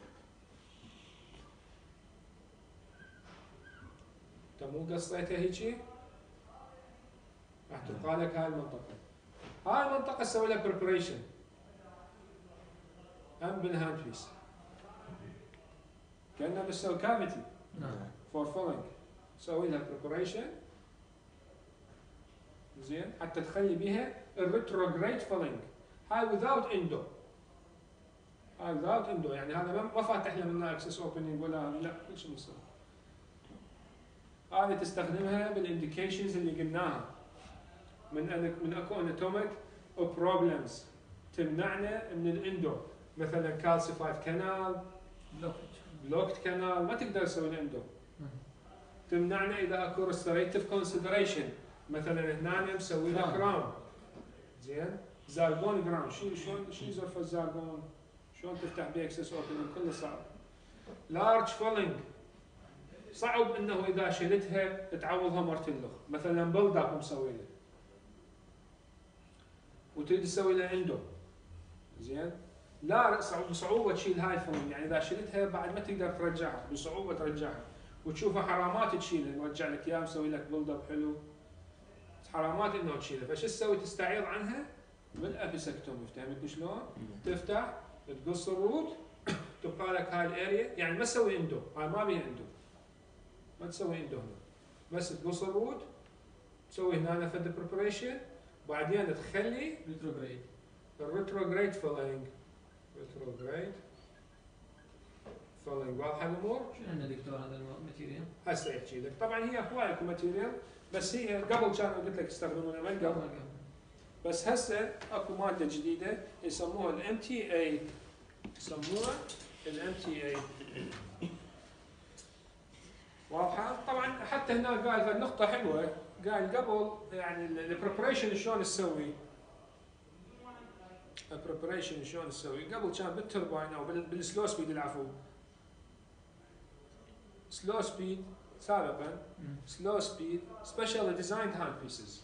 انت مو قصيتها هيجي؟ راح تبقى لك هاي المنطقة. هاي المنطقة تسوي لها بريبريشن. هم بالهاند بيس. كأنها بتسوي كافيتي. نعم. فور فيلينج. تسوي لها بريبريشن. زين حتى تخلي بيها الريتروجريد فيلينج. هاي without endo. هاي without endo يعني هذا ما فاتح له منه اكسس اوبننج ولا لا كل شيء مسوي. هذه تستخدمها بالانديكيشنز اللي قلناها. من من اكو اناتوميك بروبلمز تمنعنا من الاندو، مثلا كالسيفايد كانال، بلوكت كانال ما تقدر تسوي الاندو. تمنعنا اذا اكو ريستوريتيف كونسيدريشن، مثلا هنا مسوي له كراون. زين زارجون جراوند، شو شلون شو يزرف الزارجون؟ شلون تفتح بيه اكسس اوبننج؟ كله صعب. لارج فيلينج صعب انه اذا شلتها تعوضها مرتين لخ، مثلا بلد اب مسوي له وتريد تسوي له اندو. زين لا بصعوبه تشيل هاي الفيلينج، يعني اذا شلتها بعد ما تقدر ترجعها، بصعوبه ترجعها وتشوفها حرامات تشيلها، نرجع لك اياها مسوي لك بلد اب حلو، حرامات انه تشيلها، فش تسوي؟ تستعيض عنها بالابيسكتومي. فهمتني شلون؟ تفتح تقص الروت تبقى لك هاي الاريا، يعني ما تسوي اندو، هاي ما بيها اندو، ما تسوي اندو هنا، بس تقص الروت تسوي هنا فد بريبريشن، وبعدين تخلي ريتروجريد الريتروجريد فيلينج. ريتروجريد فيلينج واضحه الامور؟ شنو عندنا دكتور هذا الماتيريال؟ هسه يحكي لك. طبعا هي هواي اكو ماتيريال، بس هي قبل كانوا قلت لك يستخدمونها من قبل، بس هسه اكو ماده جديده يسموها الام تي اي، يسموها الام تي اي. واضحه؟ طبعا حتى هنا قال نقطه حلوه، قال قبل يعني البريبريشن شلون تسوي؟ البريبريشن شلون تسوي؟ قبل كان بالترباين او بالسلو سبيد، العفو سلو سبيد سابقا، سلو سبيد سبيشال ديزايند هاند بيسز،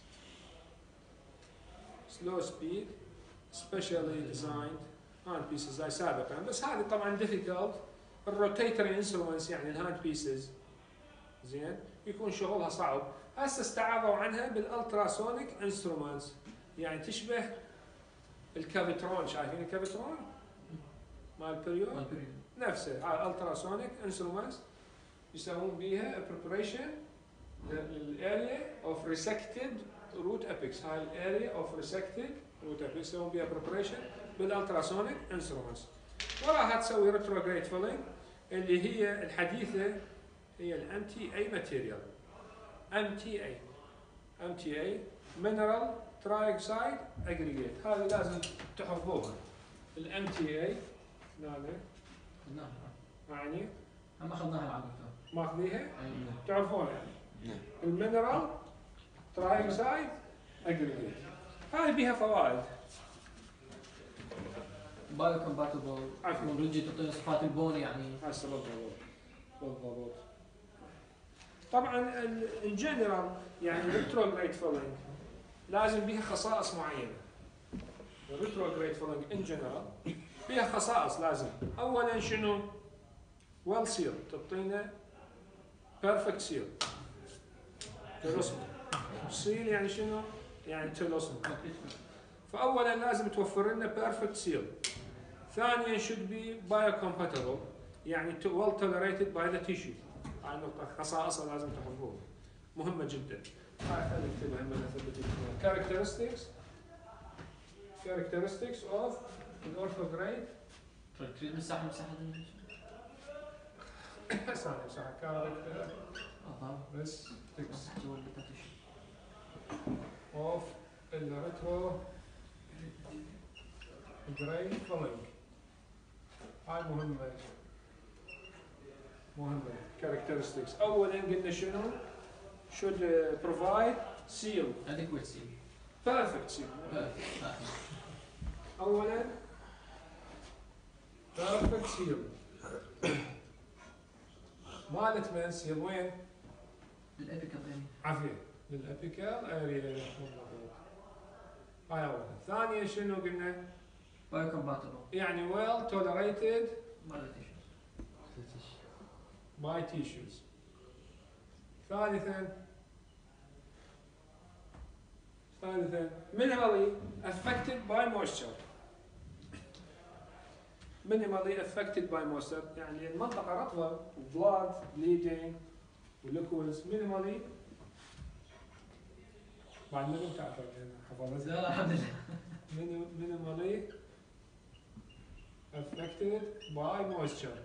سلو سبيد سبيشالي ديزايند هاند بيسز هاي سابقا، بس هذه طبعا ديفيكولت. الروتيتري انسترومنتس يعني الهاند بيسز زين يكون شغلها صعب. هسه استعاضوا عنها بالالتراسونيك انسترومنتس، يعني تشبه الكافيترون. شايفين الكافيترون مال البريود؟ نفسه هاي التراسونيك انسترومنتس يسوون بيها بريبريشن للاريا اوف ريسكتد روت ابيكس. هاي الاريا اوف ريسكتد روت ابيكس يسوون بيها بريبريشن بالالتراسونيك انسترومنتس. وراها تسوي ريتروجريد فيلينج اللي هي الحديثه، هي الام تي اي ماتيريال. ام تي اي ام تي اي مينرال ترايكسايد اجريجيت، هذه لازم تحفظوها. الام تي اي هنا نعم يعني هم اخذناها العام دكتور. ماخذيها؟ تعرفونها يعني. المينرال ترايكسايد اجريجيت هاي بيها فوائد. بايو كومباتبل، ريجيد، تعطي صفات البون يعني. هسه بالضبط بالضبط. طبعا ان جنرال يعني الريتروجريد فيلينج لازم بيها خصائص معينه. الريتروجريد فيلينج ان جنرال بيها خصائص لازم. اولا شنو؟ ويل سيل، تعطينا بيرفكت سيل، تلصم. سيل يعني شنو؟ يعني تلصم. فاولا لازم توفر لنا بيرفكت سيل. ثانيا should be biocompatible يعني well tolerated by the tissue. هاي النقطة خصائصها لازم تحفظوها، مهمة جدا. هاي خلينا نكتبها من نثبت characteristics characteristics of the orthograde. تريد مساحة مساحة ثانية صح كاركتر أها. ريستكس جوا البتاتيشن. اوف الريترو جراي فولينج. هاي مهمة مهمة characteristics. أولاً قلنا شنو؟ should uh, provide seal. adequate seal. perfect seal. Perfect. آه. أولاً perfect seal. مالت من seal وين؟ الأبيكال يعني. عافية للأبيكال اريا. هاي أولاً. ثانيا شنو قلنا؟ biocompatible. يعني well tolerated by the tissue. by tissues. ثالثا ثالثا minimally affected by moisture. minimally affected by moisture يعني المنطقة رطبة blood bleeding liquids minimally بعد منو تعرف حفظت لا لا الحمد لله. minimally affected by moisture.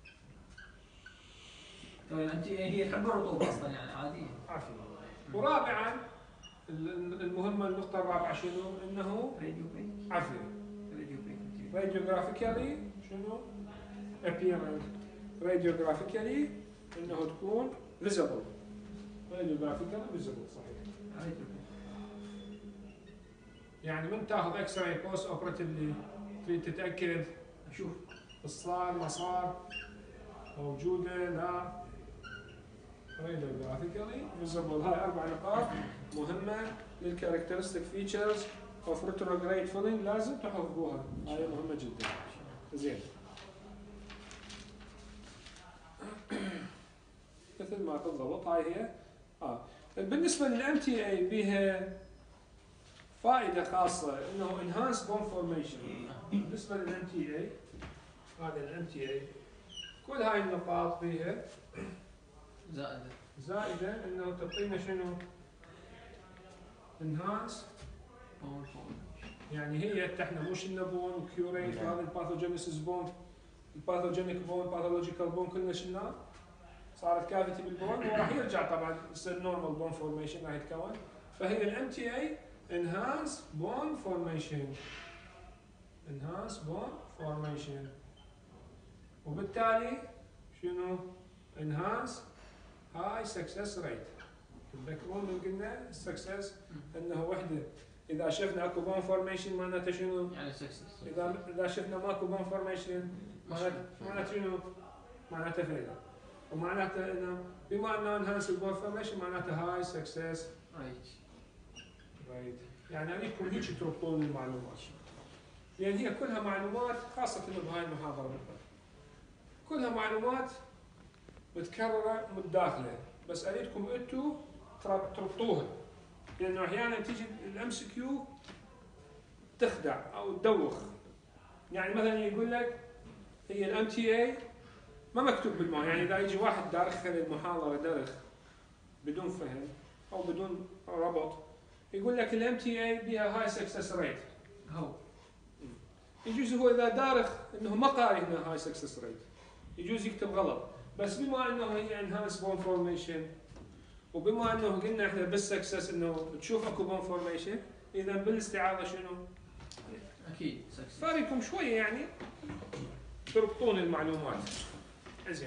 طبعا انت هي تحب الرطوبة اصلا يعني عادية. عافية. ورابعا المهمة النقطة الرابعة شنو؟ انه راديو بيك. عافية. راديو بيك. radiographically شنو؟ appearance. radiographically انه تكون visible. radiographically visible صحيح. راديو بيك. يعني من تاخذ اكس راي بوست اوبراتيفلي تريد تتاكد شوف صار ما صار موجوده لا. radiographically visible. هاي اربع نقاط مهمه للكاركترستيك فيتشرز اوف retrograde filling لازم تحفظوها. هاي مهمه جدا. زين. مثل ما بالضبط هاي هي. اه بالنسبه للام تي اي بها فائده خاصه انه enhanced bone formation. بالنسبه للام تي اي هذا الام تي اي كل هاي النقاط بها زائدة. زائده انه تعطينا شنو؟ enhanced bone formation. يعني هي تحنا مو شلنا بون كيوريت وهذا الباثوجينيسيس بون الباثوجينيك بون باثولوجيكال بون كلنا شلناه صارت كافيتي بالبون وراح يرجع طبعا يصير نورمال بون فورميشن راح يتكون. فهي الام تي اي enhanced bone formation. enhanced bone formation وبالتالي شنو؟ enhanced high success rate. تذكرون من قلنا السكسس انه وحده اذا شفنا اكو بون فورميشن معناته شنو؟ يعني سكسس. اذا اذا شفنا ماكو بون فورميشن معناته معناته شنو؟ معناته فيلر. ومعناته انه بما انه انهانس البون فورميشن معناته هاي سكسس رايت. ريت. يعني اريدكم هيك تربطون المعلومات لان هي كلها معلومات خاصه بهاي المحاضره بالذات. كلها معلومات متكرره متداخله بس اريدكم انتم تربطوها لانه احيانا تيجي الام سي كيو تخدع او تدوخ. يعني مثلا يقول لك هي الام تي اي ما مكتوب بالماء. يعني اذا يجي واحد دارخ المحاضره درخ بدون فهم او بدون ربط يقول لك الام تي اي بها هاي سكسس ريت. هو يجوز هو اذا دارخ انه ما قاري هنا هاي سكسس ريت يجوز يكتب غلط. بس بما انه هي انهانس بون فورميشن وبما انه قلنا احنا بالسكسس انه تشوف اكو بون فورميشن اذا بالاستعاضه شنو؟ اكيد سكسس. فاريكم شويه يعني تربطون المعلومات. زين.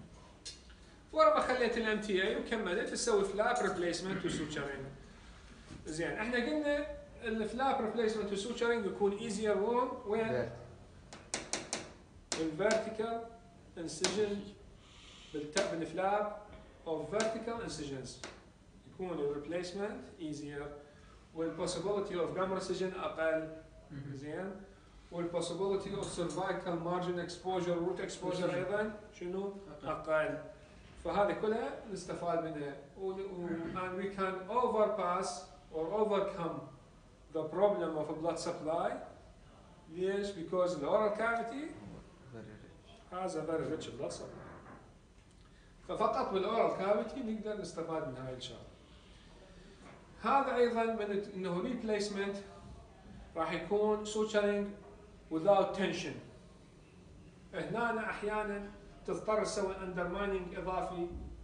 ورا ما خليت الام تي اي وكملت تسوي فلاب ريبليسمنت وسوتشرينج. زين احنا قلنا الفلاب ريبليسمنت وسوتشرينج يكون ايزير وون وين؟ الفيرتيكال انسجن بالفلاب او فيرتيكال انسجنز يكون الريبليسمنت ايزير والبوسيبيليتي اوف جام ريسجن اقل. زين. والبوسيبيليتي اوف سيرفايكال مارجن اكسبوجر روت اكسبوجر ايضا شنو؟ اقل. فهذه كلها نستفاد منها و and we can overpass or overcome the problem of a blood supply. ليش؟ because the oral cavity has a very rich blood supply. ففقط بالاورال كافيتي نقدر نستفاد من هاي الشغله. هذا ايضا من انه ريبليسمنت راح يكون suturing without tension. هنا احيانا تضطر تسوي اندرمايننج اضافي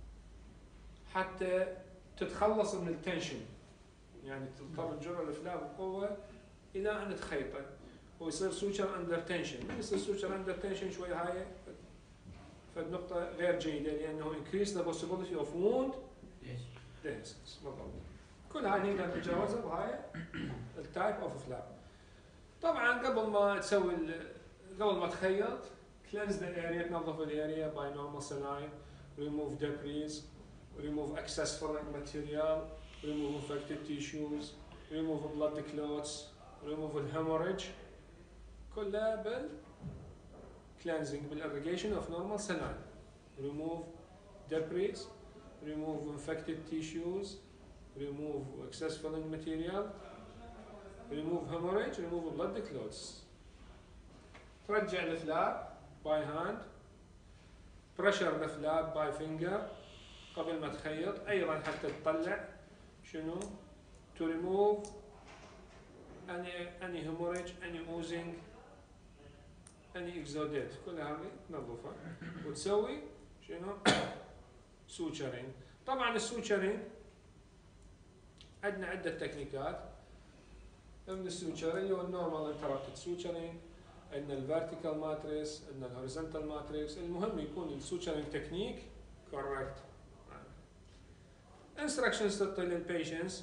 حتى تتخلص من التنشن، يعني تضطر تجر الفلاب بقوه الى ان تخيطه ويصير سوتشر اندر تنشن. من يصير سوتشر اندر تنشن شوي هاي فالنقطه غير جيده لانه increase the possibility of wound dehiscence. بالضبط. كل هاي نقدر نتجاوزها بهاي التايب اوف فلاب. طبعا قبل ما تسوي قبل ما تخيط cleanse the area، تنظف الاريا by normal saline، remove debris، remove excess foreign material، remove infected tissues، remove blood clots، remove hemorrhage، كلها بال cleansing بالirrigation of normal saline. remove debris، remove infected tissues، remove excess foreign material، remove hemorrhage، remove blood clots. ترجع الفلاب by hand، pressure الفلاب by finger قبل ما تخيط ايضا حتى تطلع شنو to remove any any hemorrhage، any oozing، any exudate، كل هذه تنظفها وتسوي شنو suturing. طبعا السوتشرينج عندنا عدة تكنيكات من السوتشرينج اللي هو النورمال انتربتد سوتشرينج، عندنا الفيرتيكال ماتريكس، عندنا الهوريزونتال ماتريكس. المهم يكون السوتشرينج تكنيك كوركت. انستراكشنز تعطي للبيشنتس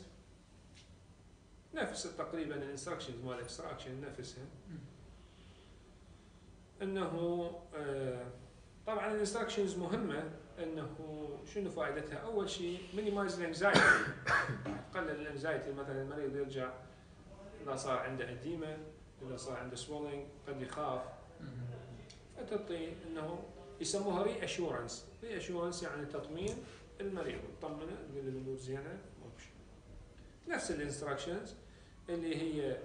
نفس تقريبا الانستراكشنز مال الاكستراكشن نفسها. انه آه طبعا الانستراكشنز مهمه، انه شنو فائدتها؟ اول شيء مينيمايز الانكزايتي، تقلل الانكزايتي. مثلا المريض يرجع اذا صار عنده اديمه، اذا صار عنده سويلنج قد يخاف، فتعطي انه يسموها ري اشورنس. ري اشورنس يعني تطمين المريض، تطمنه تقول له الامور زينه ماكو شيء. نفس الانستراكشنز اللي هي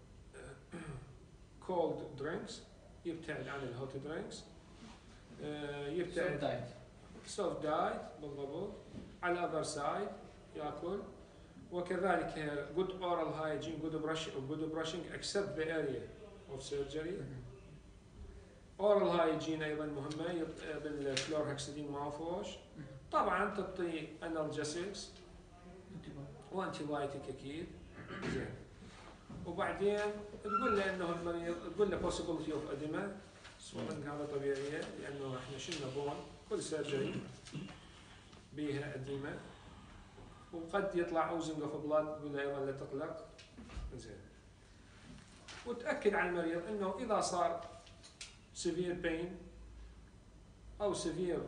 كولد درينكس، يبتعد عن الهوت درينكس، يبتعد سوفت دايت بالضبط. على الاذر سايد ياكل، وكذلك good oral hygiene، good brushing good brushing except the area of surgery. oral hygiene ايضا مهمه بالفلورهكسيدين ماوث. طبعا تعطي analgesics وانتي بايوتيك اكيد زين. وبعدين تقول له انه المريض تقول له possibility of edema swelling، هذا طبيعيه لانه احنا شلنا بون كل سيرجري بيها اديمه، وقد يطلع اوزنج اوف بلاد، تقول له ايضا لا تقلق زين. وتاكد على المريض انه اذا صار سيفير بين او سيفير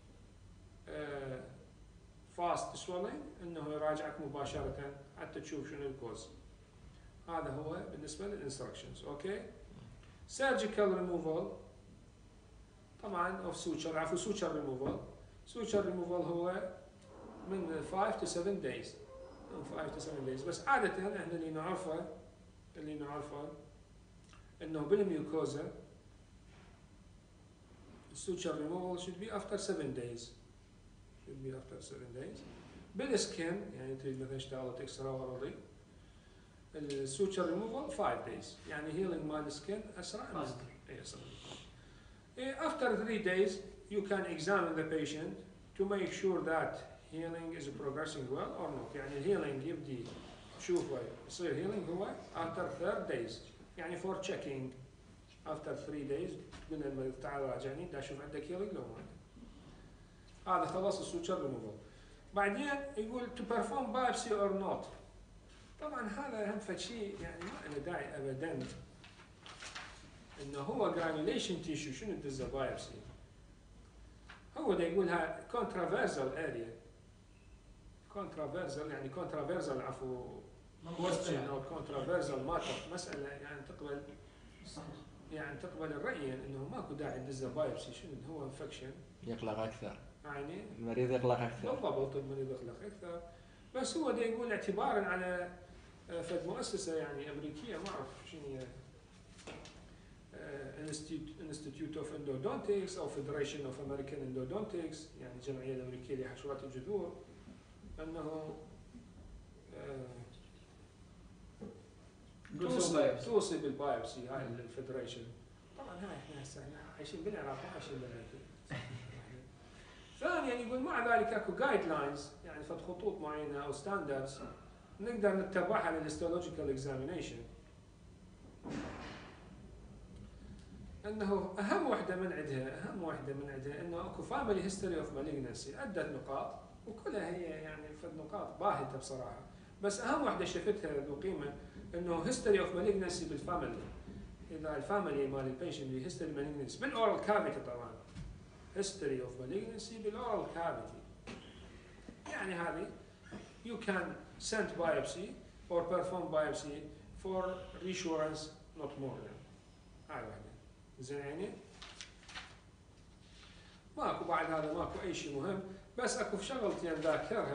فاست سويلنج انه يراجعك مباشره حتى تشوف شنو الكوز. هذا هو بالنسبه للانستركشنز. اوكي. سيرجيكال ريموفال طبعا اوف سوتشر، عفوا سوتشر ريموفال. سوتشر ريموفال هو من five to seven days، من five to seven days. بس عاده احنا اللي نعرفه اللي نعرفه انه بالميوكوزا السوتشر ريموفال should be after seven days. should be after seven days. بالسكن يعني تريد مثلا اشتغلت اكسترا ورضي، السوتشر ريموفال five days، يعني هيلينج مال السكن اسرع. اي اسرع. After three days you can examine the patient to make sure that healing is progressing well or not. يعني الهيلينج يبدي تشوفه يصير هيلينج هو after third days، يعني for checking after three days تقول للمريض تعال راجعني دا اشوف عندك هيلينج لو ما عندك. هذا خلاص السوتشر ريموفال. بعدين يقول to perform biopsy or not. طبعا هذا اهم فد شيء، يعني ما له داعي ابدا انه هو granulation tissue شنو تدزه بايبسي. هو دا يقول ها controversial area، controversial يعني controversial عفوا question او controversial matter، مسألة يعني تقبل يعني تقبل الرأي انه ماكو داعي تدزه بايبسي. شنو هو انفكشن يقلق اكثر، يعني المريض يقلق اكثر. بالضبط المريض يقلق اكثر. بس هو دا يقول اعتبارا على فد مؤسسة يعني أمريكية ما أعرف شنو هي، Institute of Endodontics أو Federation of American Endodontics، يعني الجمعية الأمريكية لحشوات الجذور، أنه توصي بالبايوبسي هاي الفيدريشن. طبعا هاي احنا هسه عايشين بالعراق ما عايشين بالأمريكا. ثانيا يقول مع ذلك اكو جايد لاينز يعني فد خطوط معينه او ستاندردز نقدر نتبعها للهيستولوجيكال اكزامينيشن. انه اهم وحده من عندها اهم وحده من عندها انه اكو فاميلي هيستوري اوف مالجنسي، عده نقاط وكلها هي يعني فد نقاط باهته بصراحه، بس اهم وحده شفتها ذو قيمه انه هيستوري اوف مالجنسي بالفاميلي. اذا الفاميلي مال البيشنت اللي هيستوري مالجنسي بالاورال كافيتي طبعا history of malignancy بالoral cavity يعني هذه you can send biopsy or perform biopsy for reassurance not more than هاي واحدة زين يعني ماكو بعد هذا ماكو أي شيء مهم، بس أكو شغلتين ذاكرها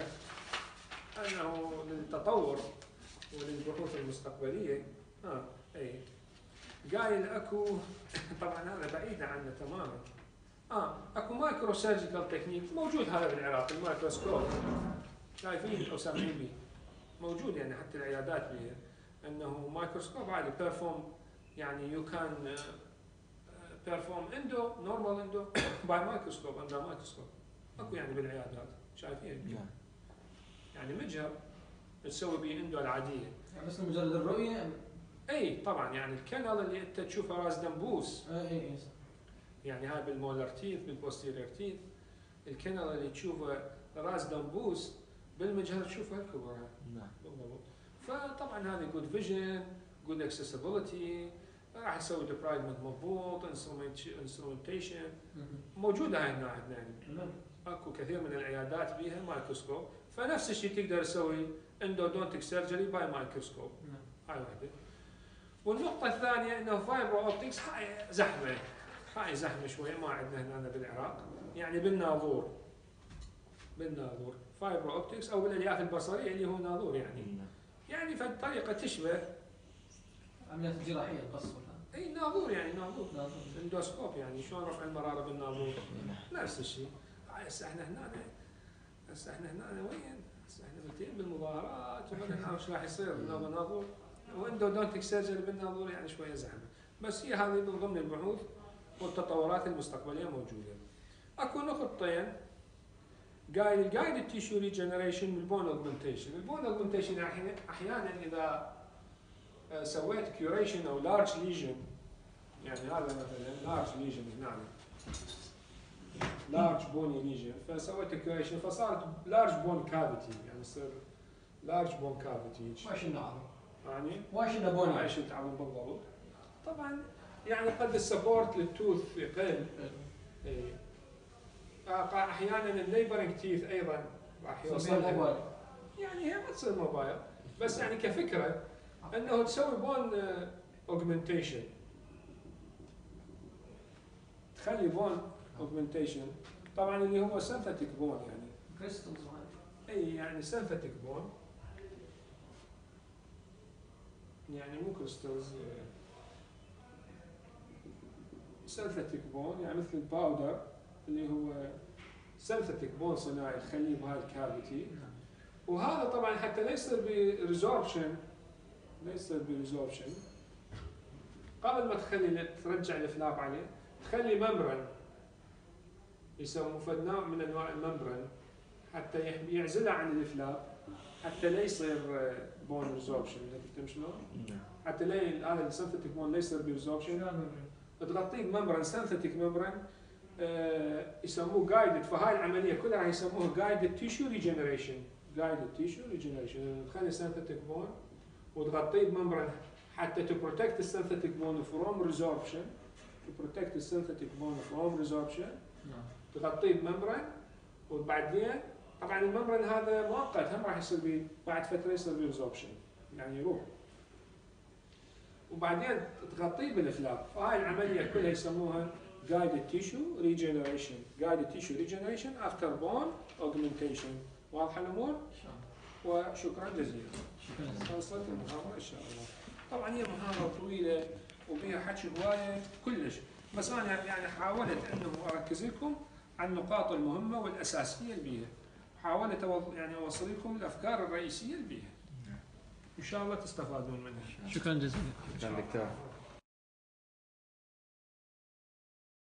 أنه للتطور وللبحوث المستقبلية ها أي قايل أكو طبعا هذا بعيد عنه تماما. اه اكو مايكرو سيرجيكال تكنيك موجود هذا بالعراق الميكروسكوب شايفين او سامعين به موجود يعني حتى العيادات به انه مايكروسكوب عادي بيرفورم يعني يو كان بيرفورم اندو نورمال اندو باي مايكروسكوب اندر مايكروسكوب اكو يعني بالعيادات شايفين يعني مجهر تسوي به اندو العاديه يعني بس مجرد الرؤيه. اي طبعا يعني الكنال اللي انت تشوفه راس دمبوس اي اي يعني هاي بالمولر تيث بالبوستيريور تيث الكنال اللي تشوفه راس دمبوس بالمجهر تشوفه هالكبر نعم بالضبط. فطبعا هذه جود فيجن جود اكسسبيلتي راح يسوي ديبرايفمنت مضبوط انسترومنتيشن موجوده هاي عندنا يعني اكو كثير من العيادات بيها مايكروسكوب فنفس الشيء تقدر تسوي اندودونتيك سيرجري باي مايكروسكوب هاي واحده. والنقطه الثانيه انه فايبرو اوبتكس هاي زحمه هاي زحمه شويه ما عندنا هنا بالعراق يعني بالناظور بالناظور فايبرو اوبتكس او بالالياف البصريه اللي هو ناظور يعني يعني فالطريقه تشبه عمليات الجراحيه القص اي ناظور يعني ناظور ناظور اندوسكوب يعني شلون رفع المراره بالناظور نفس الشيء. هسه احنا هنا هسه احنا هنا وين؟ هسه احنا ملتين بالمظاهرات وما نعرف ايش راح يصير بالناظور واندودونتيك سيرجري بالناظور يعني شويه زحمه، بس هي هذه من ضمن البحوث والتطورات المستقبليه موجوده. اكو نقطتين قايل الجايد تيشو ريجنريشن بالبون اوجمنتيشن، البون اوجمنتيشن احيانا اذا سويت كيوريشن او لارج ليجن يعني هذا مثلا لارج ليجن هنا لارج بوني ليجن فسويت كيوريشن فصارت لارج بون كافيتي يعني يصير لارج بون كافيتي واش النعم يعني واش البون ايش التعامل بالضبط طبعا يعني قد السبورت للتوث يقل اي احيانا النيبرنج تيث ايضا راح يوصل يعني هي ما تصير موبايل بس يعني كفكره انه تسوي بون اوجمنتيشن تخلي بون اوجمنتيشن طبعا اللي هو سينثيتيك بون يعني كريستالز اي يعني سينثيتيك بون يعني مو كريستالز سينثيتيك بون يعني مثل الباودر اللي هو سينثيتيك بون صناعي تخليه بهاي الكافيتي وهذا طبعا حتى لا يصير بريزوربشن لا يصير بريزوربشن قبل ما تخلي ترجع الفلاب عليه تخلي ممبرن يسموه فد نوع من انواع الممبرن حتى يعزلها عن الفلاب حتى لا يصير بون ريزوربشن فهمت شلون؟ حتى لا هذا السينثيتيك بون لا يصير بريزوربشن تغطيه بممبرن سينثيتيك ممبرن آه يسموه جايدد فهاي العمليه كلها راح يسموها جايدد تيشو ريجنريشن جايدد تيشو ريجنريشن تخلي سينثيتيك بون وتغطيه بممبرن حتى to protect the synthetic bone from resorption to protect the synthetic bone from resorption تغطيه بممبرن وبعدين طبعا الممبرن هذا مؤقت هم راح يصير بي بعد فتره يصير بي resorption يعني يروح وبعدين تغطيه بالفلاب فهاي العمليه كلها يسموها guided tissue regeneration guided tissue regeneration after bone augmentation واضحه الامور؟ وشكرا جزيلا. خلصت المحاضره ان شاء الله. طبعا هي محاضره طويله وبها حكي هوايه كلش بس انا يعني حاولت انه اركز لكم على النقاط المهمه والاساسيه اللي بيها. حاولت يعني اوصل لكم الافكار الرئيسيه اللي بيها. ان شاء الله تستفادون منها. شكرا جزيلا. شكرا دكتور.